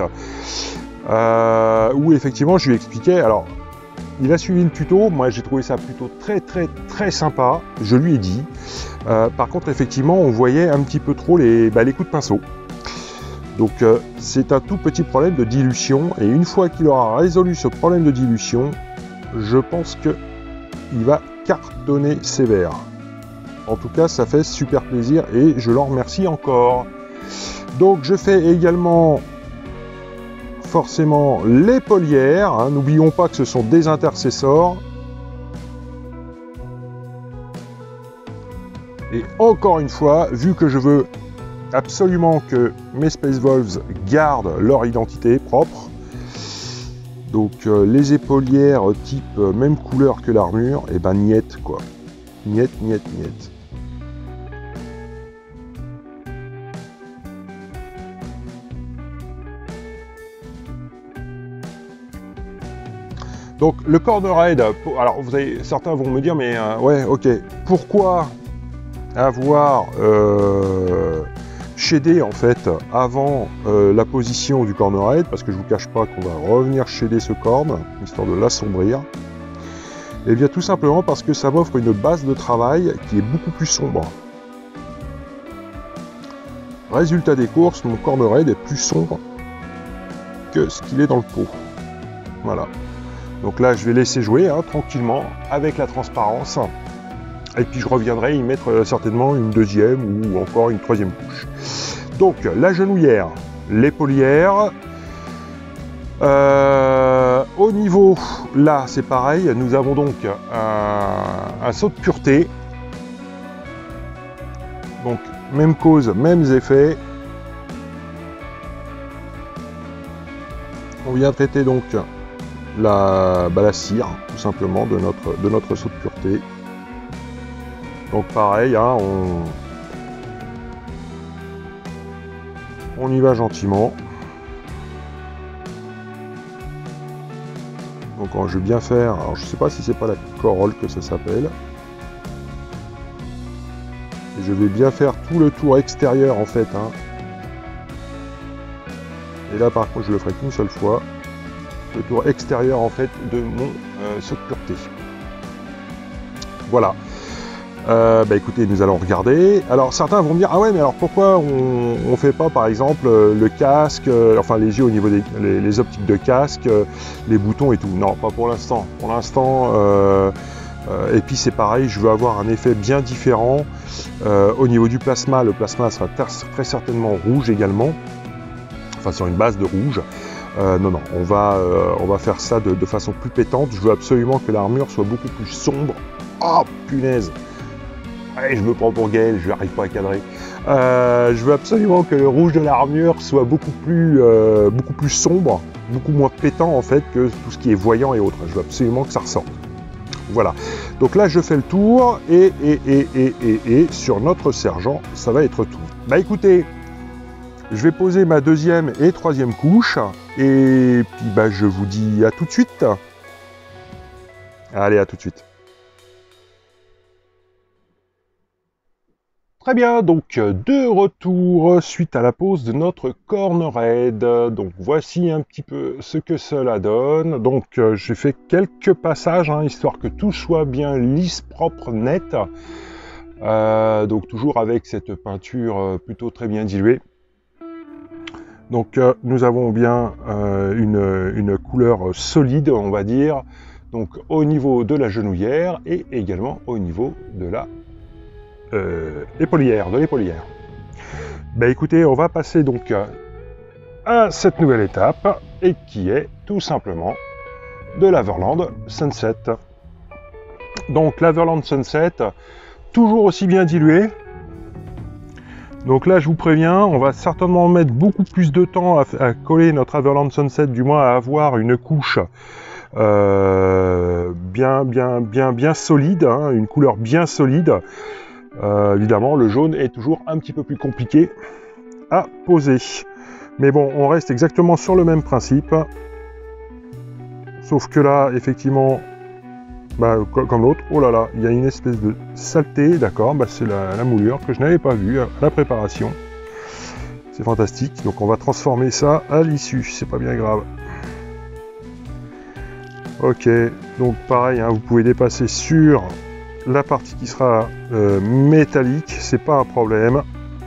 Où effectivement je lui expliquais, alors il a suivi le tuto, moi j'ai trouvé ça plutôt très sympa, je lui ai dit. Par contre effectivement on voyait un petit peu trop les coups de pinceau. Donc c'est un tout petit problème de dilution, et une fois qu'il aura résolu ce problème de dilution, je pense que il va cartonner sévère. En tout cas ça fait super plaisir et je l'en remercie encore. Donc je fais également forcément les polières, hein. N'oublions pas que ce sont des intercessors. Et encore une fois, vu que je veux absolument que mes Space Wolves gardent leur identité propre, donc les épaulières type même couleur que l'armure, et ben niet quoi. Niet. Donc le cornerhead, alors certains vont me dire, mais ouais, ok, pourquoi avoir shadé en fait avant la position du cornerhead, parce que je vous cache pas qu'on va revenir shader ce corne, histoire de l'assombrir. Et bien tout simplement parce que ça m'offre une base de travail qui est beaucoup plus sombre. Résultat des courses, mon cornerhead est plus sombre que ce qu'il est dans le pot. Voilà. Donc là, je vais laisser jouer tranquillement avec la transparence. Et puis je reviendrai y mettre certainement une deuxième ou encore une troisième couche. Donc la genouillère, l'épaulière. Au niveau, là c'est pareil, nous avons donc un saut de pureté. Donc même cause, mêmes effets. On vient traiter donc la cire, tout simplement, de notre saut de pureté. Donc pareil, on y va gentiment. Donc je vais bien faire, alors je sais pas si c'est pas la corolle que ça s'appelle. Et je vais bien faire tout le tour extérieur en fait. Et là par contre je le ferai qu'une seule fois. Le tour extérieur en fait de mon saut de pureté. Voilà. Écoutez, nous allons regarder. Alors certains vont me dire, ah ouais, mais alors pourquoi on fait pas par exemple le casque, enfin les yeux au niveau des les optiques de casque, les boutons et tout. Non, pas pour l'instant. Pour l'instant, et puis c'est pareil, je veux avoir un effet bien différent au niveau du plasma. Le plasma sera très certainement rouge également, enfin sur une base de rouge. Non, on va faire ça de façon plus pétante. Je veux absolument que l'armure soit beaucoup plus sombre. Oh punaise! Allez, je me prends pour Gaël, je n'arrive pas à cadrer. Je veux absolument que le rouge de l'armure soit beaucoup plus sombre, beaucoup moins pétant en fait que tout ce qui est voyant et autres. Je veux absolument que ça ressorte. Voilà. Donc là, je fais le tour et sur notre sergent, ça va être tout. Bah écoutez, je vais poser ma deuxième et troisième couche et puis je vous dis à tout de suite. Allez, à tout de suite. Très bien, donc de retour suite à la pose de notre cornerhead. Donc voici un petit peu ce que cela donne. Donc j'ai fait quelques passages, histoire que tout soit bien lisse, propre, net. Donc toujours avec cette peinture plutôt très bien diluée. Donc nous avons bien une couleur solide, on va dire, donc au niveau de la genouillère et également au niveau de la l'épaulière. Écoutez, on va passer donc à cette nouvelle étape et qui est tout simplement de l'Averland Sunset. Donc l'Averland Sunset, toujours aussi bien dilué. Donc là, je vous préviens, on va certainement mettre beaucoup plus de temps à coller notre Averland Sunset, du moins à avoir une couche bien solide, une couleur bien solide. Évidemment, le jaune est toujours un petit peu plus compliqué à poser. Mais bon, on reste exactement sur le même principe. Sauf que là, effectivement, comme l'autre, oh là là, il y a une espèce de saleté, d'accord, c'est la moulure que je n'avais pas vue à la préparation. C'est fantastique, donc on va transformer ça à l'issue, c'est pas bien grave. Ok, donc pareil, vous pouvez dépasser sur la partie qui sera métallique, c'est pas un problème.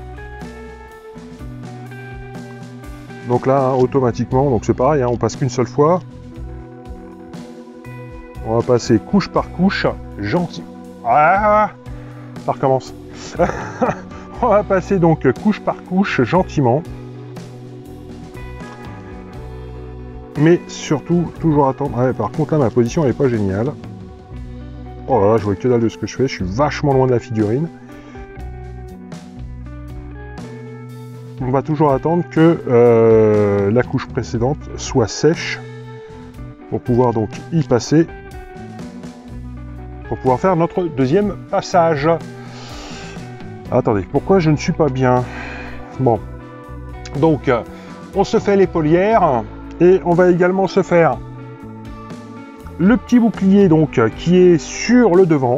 Donc là, automatiquement, donc c'est pareil, on passe qu'une seule fois. On va passer couche par couche, gentil. Ah, ça recommence. On va passer donc couche par couche, gentiment. Mais surtout, toujours attendre. Ouais, par contre, là, ma position, elle n'est pas géniale. Oh là là, je vois que dalle de ce que je fais. Je suis vachement loin de la figurine. On va toujours attendre que la couche précédente soit sèche pour pouvoir donc y passer, pour pouvoir faire notre deuxième passage. Attendez, pourquoi je ne suis pas bien? Bon, donc on se fait l'épaulière et on va également se faire le petit bouclier donc qui est sur le devant.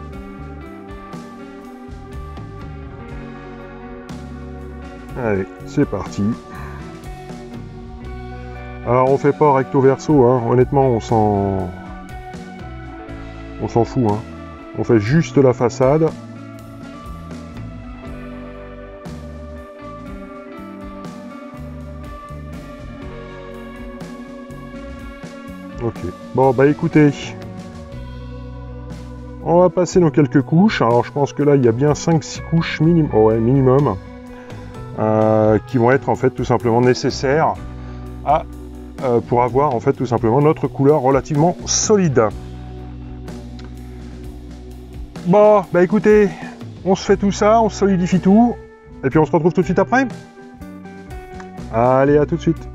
Allez, c'est parti. Alors on fait pas recto verso, hein. Honnêtement on s'en fout, hein. On fait juste la façade. Ok, bon bah écoutez, on va passer dans quelques couches. Alors je pense que là il y a bien 5-6 couches minimum qui vont être en fait tout simplement nécessaires pour avoir en fait tout simplement notre couleur relativement solide. Bon bah écoutez, on se fait tout ça, on solidifie tout, et puis on se retrouve tout de suite après. Allez, à tout de suite.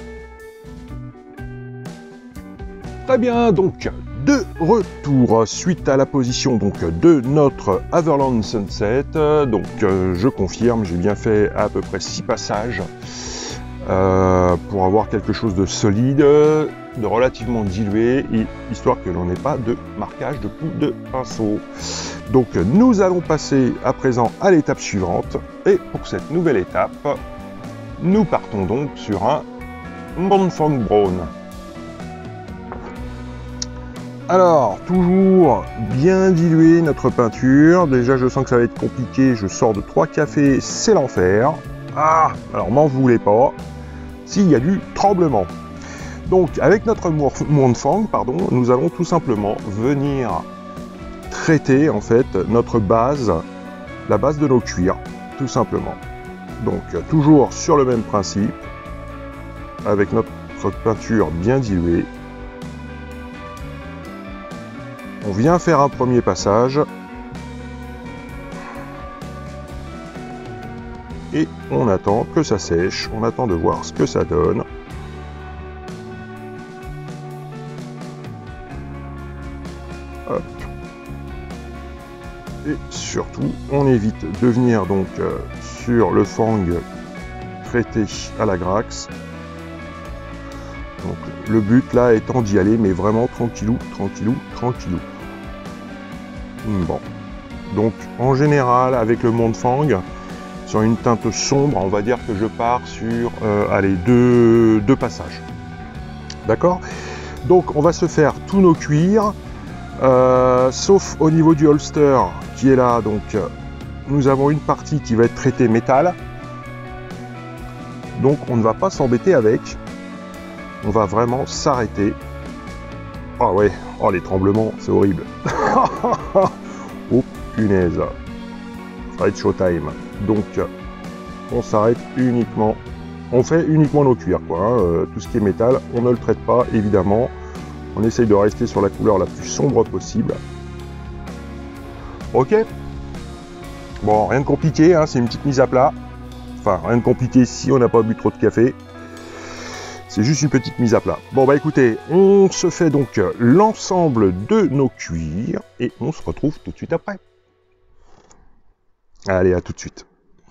Très bien, donc de retour suite à la position donc de notre Haverland Sunset. Donc je confirme, j'ai bien fait à peu près 6 passages pour avoir quelque chose de solide, de relativement dilué, et histoire que l'on n'ait pas de marquage de coup de pinceau. Donc nous allons passer à présent à l'étape suivante, et pour cette nouvelle étape, nous partons donc sur un Montfong Brown. Alors, toujours bien diluer notre peinture. Déjà, je sens que ça va être compliqué. Je sors de 3 cafés, c'est l'enfer. Ah, alors m'en voulez pas. S'il y a du tremblement. Donc, avec notre Montfong, pardon, nous allons tout simplement venir traiter en fait notre base, la base de nos cuirs, tout simplement. Donc, toujours sur le même principe, avec notre peinture bien diluée. On vient faire un premier passage et on attend que ça sèche, on attend de voir ce que ça donne. Hop. Et surtout, on évite de venir donc sur le fang traité à la Grax. Donc, le but là étant d'y aller, mais vraiment tranquillou, tranquillou, tranquillou. Bon, donc en général avec le Montfang, sur une teinte sombre, on va dire que je pars sur allez, deux passages. D'accord? Donc on va se faire tous nos cuirs, sauf au niveau du holster qui est là. Donc nous avons une partie qui va être traitée métal. Donc on ne va pas s'embêter avec. On va vraiment s'arrêter. Ah ouais, oh les tremblements, c'est horrible. Oh punaise. Ça va être showtime. Donc on s'arrête uniquement. On fait uniquement nos cuirs, quoi. Hein. Tout ce qui est métal, on ne le traite pas, évidemment. On essaye de rester sur la couleur la plus sombre possible. Ok. Bon, rien de compliqué, hein, c'est une petite mise à plat. Enfin, rien de compliqué si on n'a pas bu trop de café. C'est juste une petite mise à plat. Bon bah écoutez, on se fait donc l'ensemble de nos cuirs et on se retrouve tout de suite après. Allez, à tout de suite.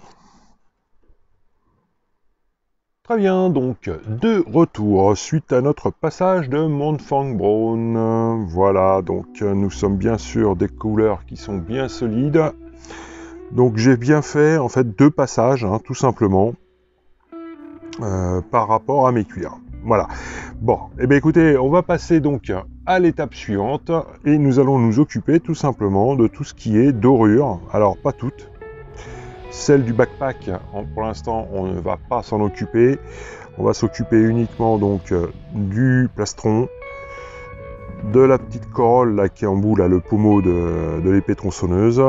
Très bien, donc de retour suite à notre passage de Montfong Brown. Voilà, donc nous sommes bien sûr des couleurs qui sont bien solides. Donc j'ai bien fait en fait 2 passages, hein, tout simplement. Par rapport à mes cuirs. Voilà. Bon, et bien écoutez, on va passer donc à l'étape suivante et nous allons nous occuper tout simplement de tout ce qui est dorure. Alors pas toutes. Celle du backpack, pour l'instant, on ne va pas s'en occuper. On va s'occuper uniquement donc du plastron, de la petite corolle là qui est en bout là, le pommeau de l'épée tronçonneuse.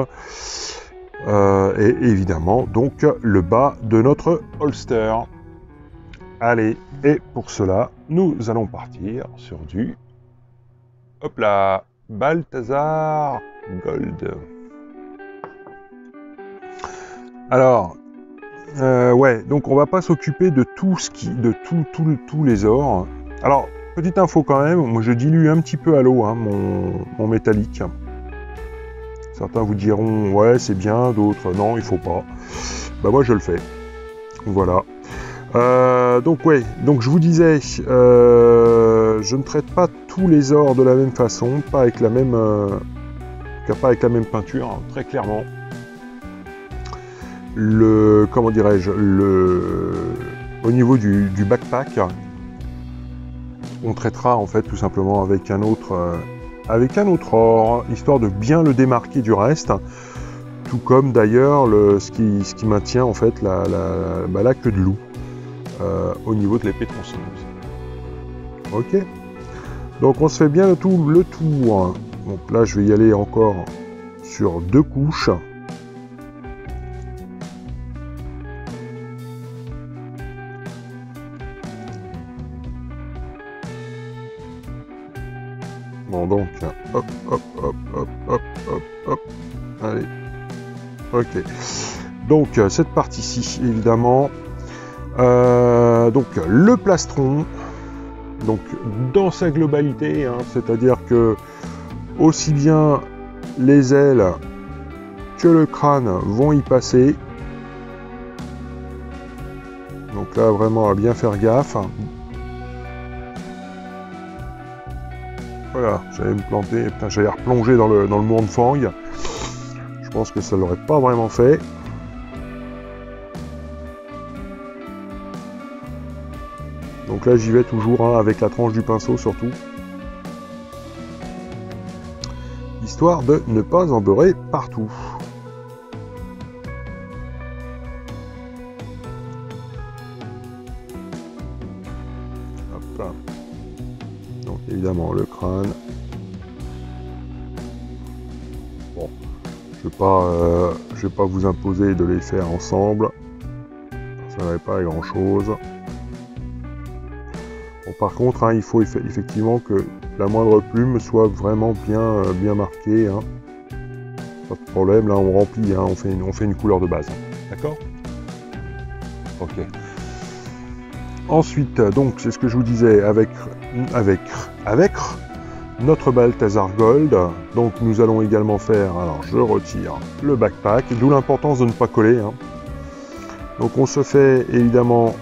Et évidemment donc le bas de notre holster. Allez, et pour cela, nous allons partir sur du... Hop là, Balthazar Gold. Alors, ouais, donc on va pas s'occuper de tout ce qui... de tous les ors. Alors, petite info quand même, moi je dilue un petit peu à l'eau hein, mon métallique. Certains vous diront, ouais, c'est bien, d'autres, non, il faut pas. Bah moi je le fais. Voilà. Donc ouais, donc je vous disais, je ne traite pas tous les ors de la même façon, pas avec la même, pas avec la même peinture, hein, très clairement. Comment dirais-je, au niveau du backpack, on traitera en fait tout simplement avec un autre or, histoire de bien le démarquer du reste. Tout comme d'ailleurs ce qui maintient en fait la queue de loup au niveau de l'épée tronçonneuse. Ok. Donc on se fait bien le tour. Donc là je vais y aller encore sur 2 couches. Bon donc hop hop hop hop hop hop hop. Allez. Ok. Donc cette partie-ci évidemment. Donc le plastron. Donc dans sa globalité, hein, c'est-à-dire que aussi bien les ailes que le crâne vont y passer. Donc là vraiment à bien faire gaffe. Voilà, j'allais me planter, putain, j'allais replonger dans le monde fang. Je pense que ça l'aurait pas vraiment fait. Donc là j'y vais toujours hein, avec la tranche du pinceau surtout. Histoire de ne pas en beurrer partout. Hop là. Donc évidemment le crâne. Bon, je vais pas vous imposer de les faire ensemble. Ça n'aurait pas grand chose. Bon, par contre, hein, il faut effectivement que la moindre plume soit vraiment bien marquée. Hein. Pas de problème, là on remplit, hein, on fait une couleur de base. D'accord ? Ok. Ensuite, donc c'est ce que je vous disais avec notre Balthazar Gold. Donc nous allons également faire, alors je retire le backpack, d'où l'importance de ne pas coller. Hein. Donc on se fait évidemment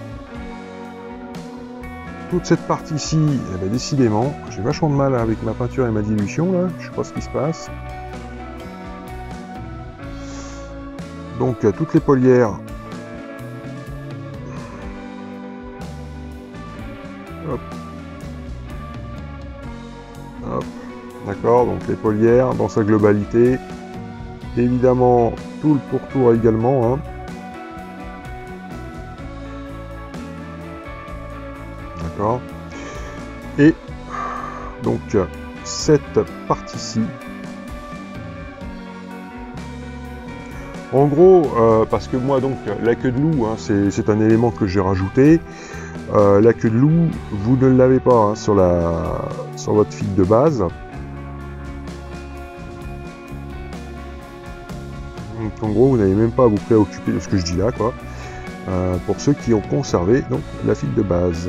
toute cette partie-ci, eh bien, décidément, j'ai vachement de mal avec ma peinture et ma dilution, là, je sais pas ce qui se passe. Donc, toutes les polières. Hop. Hop. D'accord, donc les polières dans sa globalité. Évidemment, tout le pourtour également. Hein. D'accord. Et donc cette partie-ci, en gros, parce que moi donc la queue de loup, hein, c'est un élément que j'ai rajouté. La queue de loup, vous ne l'avez pas hein, sur votre fil de base. Donc, en gros, vous n'avez même pas à vous préoccuper de ce que je dis là, quoi. Pour ceux qui ont conservé donc la file de base.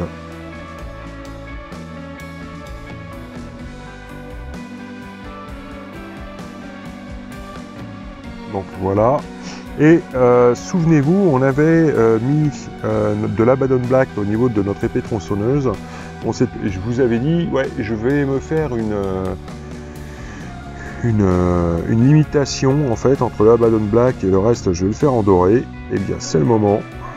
Donc voilà. Et souvenez-vous, on avait mis de l'Abaddon Black au niveau de notre épée tronçonneuse. Je vous avais dit, ouais, je vais me faire une limitation en fait entre l'Abaddon Black et le reste, je vais le faire en doré. Et bien c'est le moment.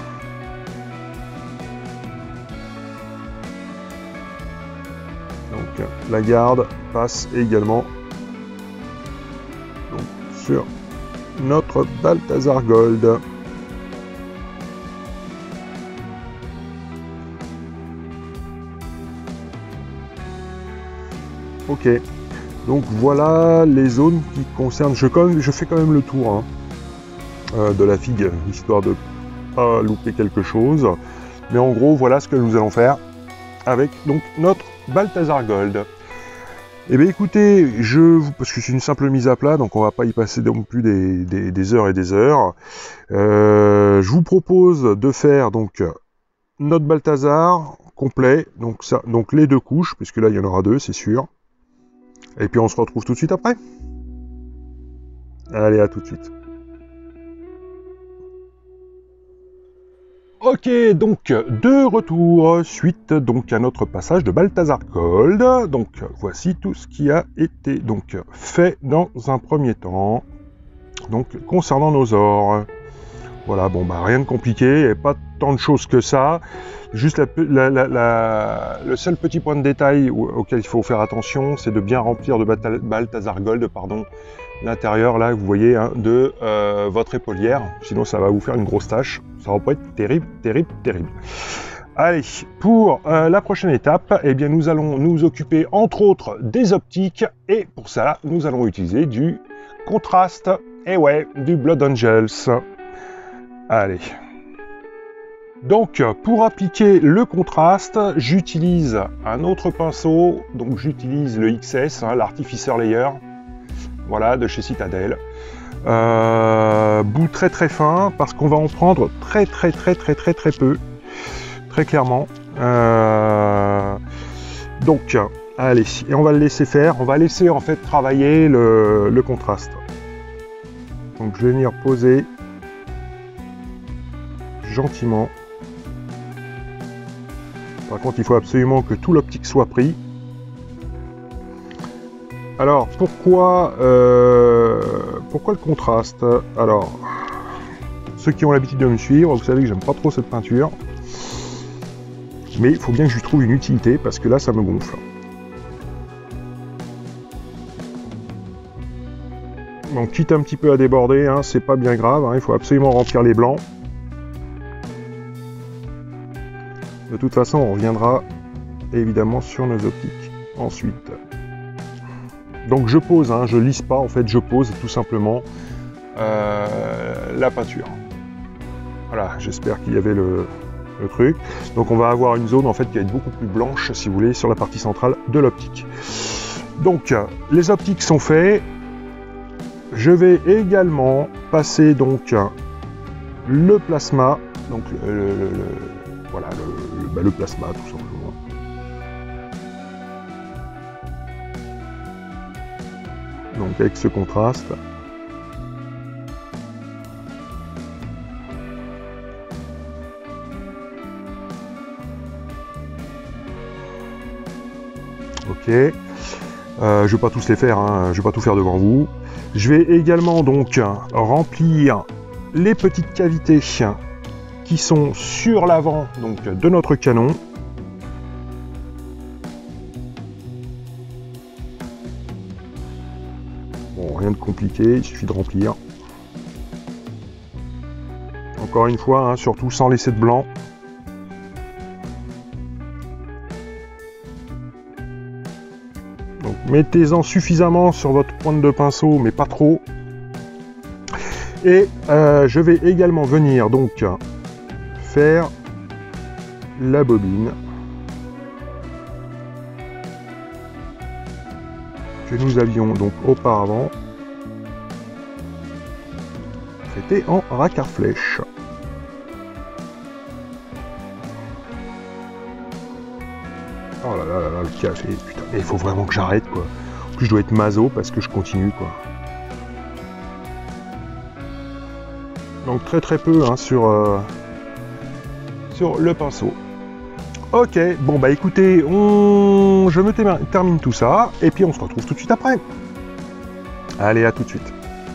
Donc la garde passe également donc, sur notre Balthazar Gold. Ok, donc voilà les zones qui concernent. Je fais quand même le tour hein, de la figue, histoire de pas louper quelque chose. Mais en gros, voilà ce que nous allons faire avec donc notre Balthazar Gold. Eh bien écoutez, parce que c'est une simple mise à plat, donc on va pas y passer non plus des heures et des heures. Je vous propose de faire donc notre Balthazar complet, donc les 2 couches, puisque là il y en aura 2, c'est sûr. Et puis on se retrouve tout de suite après. Allez, à tout de suite. Ok, donc de retour suite donc à notre passage de Balthazar Gold. Donc voici tout ce qui a été donc fait dans un premier temps. Donc concernant nos ors. Voilà, bon bah rien de compliqué, et pas tant de choses que ça. Juste le seul petit point de détail auquel il faut faire attention, c'est de bien remplir de Balthazar Gold, pardon, l'intérieur là, vous voyez, hein, de votre épaulière. Sinon ça va vous faire une grosse tâche. Ça va pas être terrible, terrible, terrible. Allez, pour la prochaine étape, eh bien nous allons nous occuper entre autres des optiques, et pour ça, nous allons utiliser du contraste, et ouais, du Blood Angels. Allez. Donc, pour appliquer le contraste, j'utilise un autre pinceau. Donc, j'utilise le XS, hein, l'Artificer Layer. Voilà, de chez Citadel. Bout très très fin, parce qu'on va en prendre très peu. Très clairement. Donc, allez, et on va le laisser faire. On va laisser en fait travailler le contraste. Donc, je vais venir poser gentiment. Par contre, il faut absolument que tout l'optique soit pris. Alors, pourquoi le contraste? Alors, ceux qui ont l'habitude de me suivre, vous savez que j'aime pas trop cette peinture. Mais il faut bien que je lui trouve une utilité, parce que là, ça me gonfle. Donc, quitte un petit peu à déborder, hein, c'est pas bien grave, hein, il faut absolument remplir les blancs. De toute façon, on reviendra évidemment sur nos optiques ensuite. Donc je pose, hein, je lisse pas, en fait je pose tout simplement la peinture. Voilà, j'espère qu'il y avait le truc. Donc on va avoir une zone en fait qui va être beaucoup plus blanche, si vous voulez, sur la partie centrale de l'optique. Donc les optiques sont faits. Je vais également passer donc le plasma, donc voilà, le plasma tout simplement. Donc avec ce contraste. Ok. Je vais pas tous les faire, hein, je vais pas tout faire devant vous. Je vais également donc remplir les petites cavités qui sont sur l'avant donc de notre canon. Bon, rien de compliqué, il suffit de remplir. Encore une fois, hein, surtout sans laisser de blanc. Donc mettez-en suffisamment sur votre pointe de pinceau, mais pas trop. Et je vais également venir donc faire la bobine que nous avions donc auparavant traité en racard flèche. Oh là là là là, le café, putain, il faut vraiment que j'arrête quoi. En plus je dois être maso parce que je continue quoi. Donc très peu hein, sur le pinceau. Ok, bon bah écoutez, je me termine tout ça, et puis on se retrouve tout de suite après. Allez, à tout de suite.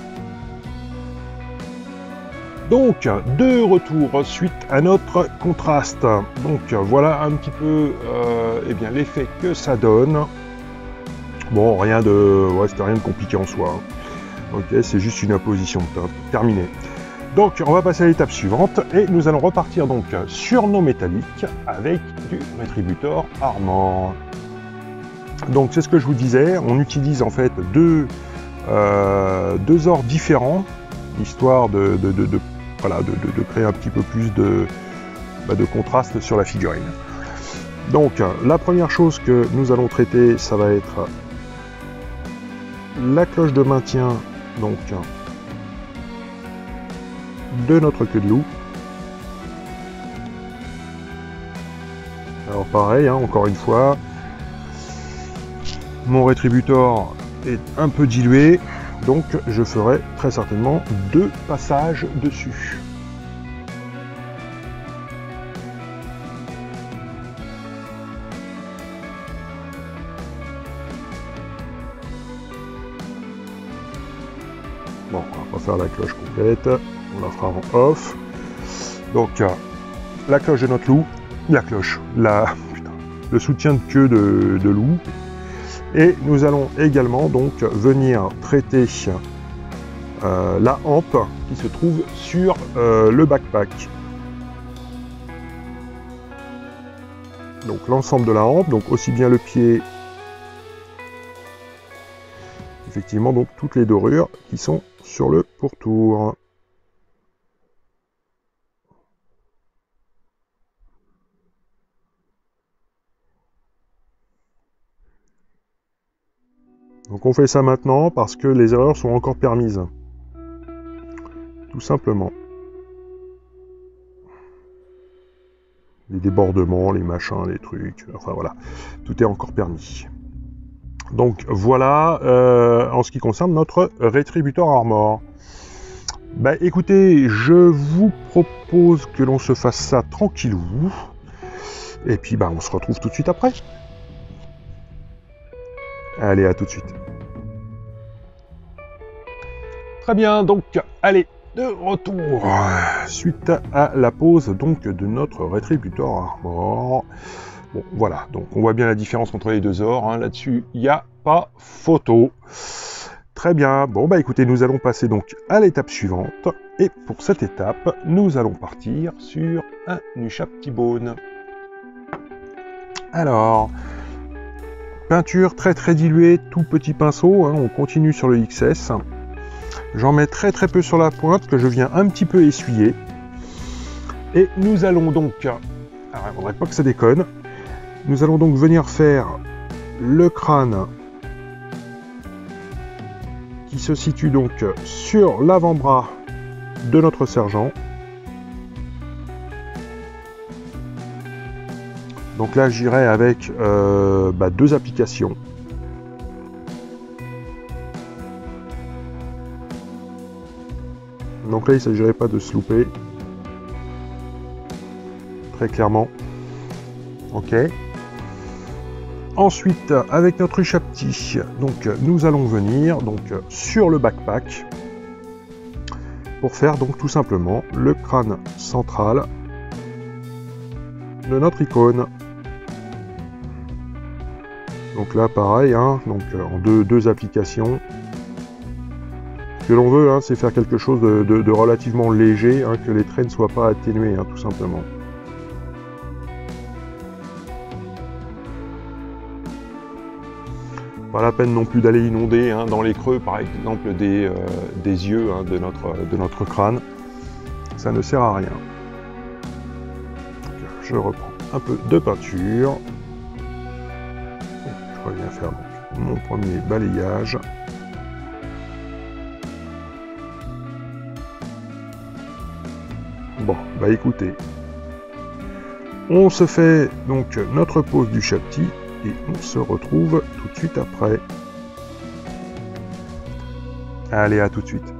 Donc, de retour suite à notre contraste. Donc voilà un petit peu eh bien, l'effet que ça donne. Bon, rien de. Ouais, c'était rien de compliqué en soi. Hein. Ok, c'est juste une apposition de teinte. Terminé. Donc on va passer à l'étape suivante et nous allons repartir donc sur nos métalliques avec du Retributor Armor. Donc c'est ce que je vous disais, on utilise en fait deux ors différents, histoire de créer un petit peu plus de contraste sur la figurine. Donc la première chose que nous allons traiter, ça va être la cloche de maintien, donc de notre queue de loup. Alors pareil, hein, encore une fois, mon Retributor est un peu dilué, donc je ferai très certainement 2 passages dessus. On va faire la cloche complète, on la fera en off. Donc la cloche de notre loup, la cloche, le soutien de queue de loup. Et nous allons également donc venir traiter la hampe qui se trouve sur le backpack. Donc l'ensemble de la hampe, donc aussi bien le pied, effectivement donc toutes les dorures qui sont sur le pourtour. Donc on fait ça maintenant parce que les erreurs sont encore permises. Tout simplement. Les débordements, les machins, les trucs, enfin voilà. Tout est encore permis. Donc voilà, en ce qui concerne notre Rétributor Armor. Bah écoutez, je vous propose que l'on se fasse ça tranquillou. Et puis bah on se retrouve tout de suite après. Allez, à tout de suite. Très bien, donc allez, de retour suite à la pause donc de notre Rétributor Armor. Bon, voilà, donc on voit bien la différence entre les deux ors, hein. Là-dessus, il n'y a pas photo. Très bien, bon bah écoutez, nous allons passer donc à l'étape suivante. Et pour cette étape, nous allons partir sur un Ushabti-Bone. Alors, peinture très diluée, tout petit pinceau, hein, on continue sur le XS. J'en mets très peu sur la pointe que je viens un petit peu essuyer. Et nous allons donc, alors il ne faudrait pas que ça déconne, nous allons donc venir faire le crâne qui se situe donc sur l'avant-bras de notre sergent. Donc là j'irai avec deux applications. Donc là il ne s'agirait pas de se louper. Très clairement. Ok. Ensuite, avec notre Ushabti, donc nous allons venir donc sur le backpack pour faire donc tout simplement le crâne central de notre icône. Donc là pareil, hein, donc en deux applications. Ce que l'on veut, hein, c'est faire quelque chose de relativement léger, hein, que les traits ne soient pas atténués, hein, tout simplement. Pas la peine non plus d'aller inonder, hein, dans les creux, par exemple, des yeux, hein, de notre crâne. Ça ne sert à rien. Donc, je reprends un peu de peinture. Je reviens faire donc mon premier balayage. Bon, bah écoutez, on se fait donc notre pose du Ushabti. Et on se retrouve tout de suite après. Allez, à tout de suite.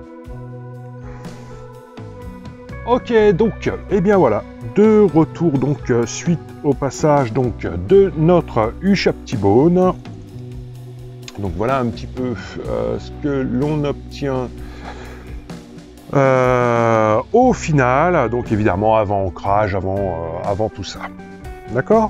Ok, donc, et bien voilà, de retour donc suite au passage donc de notre Ushabti-Bone. Donc voilà un petit peu ce que l'on obtient au final. Donc évidemment avant ancrage, avant tout ça. D'accord ?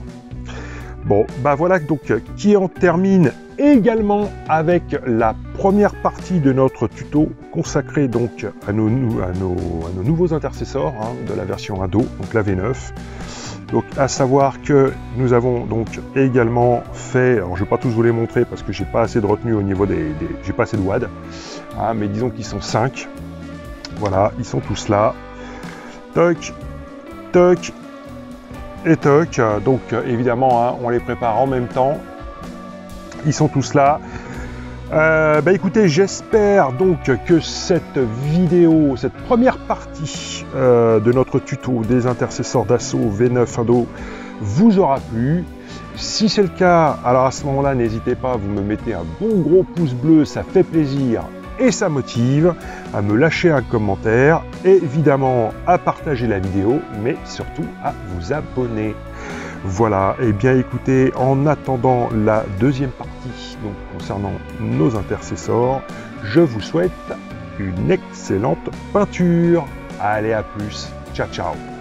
Bon, bah voilà donc qui en termine également avec la première partie de notre tuto consacré donc à nos nouveaux intercesseurs, hein, de la version ado, donc la V9. Donc à savoir que nous avons donc également fait, alors je ne vais pas tous vous les montrer parce que j'ai pas assez de retenue au niveau j'ai pas assez de WAD, hein, mais disons qu'ils sont 5. Voilà, ils sont tous là. Toc, toc. Et toc, donc évidemment hein, on les prépare en même temps, ils sont tous là. Bah écoutez, j'espère donc que cette vidéo, cette première partie de notre tuto des intercesseurs d'assaut V9 Ado vous aura plu. Si c'est le cas, alors à ce moment-là, n'hésitez pas, vous me mettez un bon gros pouce bleu, ça fait plaisir et ça motive, à me lâcher un commentaire, évidemment à partager la vidéo, mais surtout à vous abonner. Voilà, et bien écoutez, en attendant la deuxième partie donc concernant nos intercesseurs, je vous souhaite une excellente d'excellente peinture. Allez, à plus. Ciao, ciao.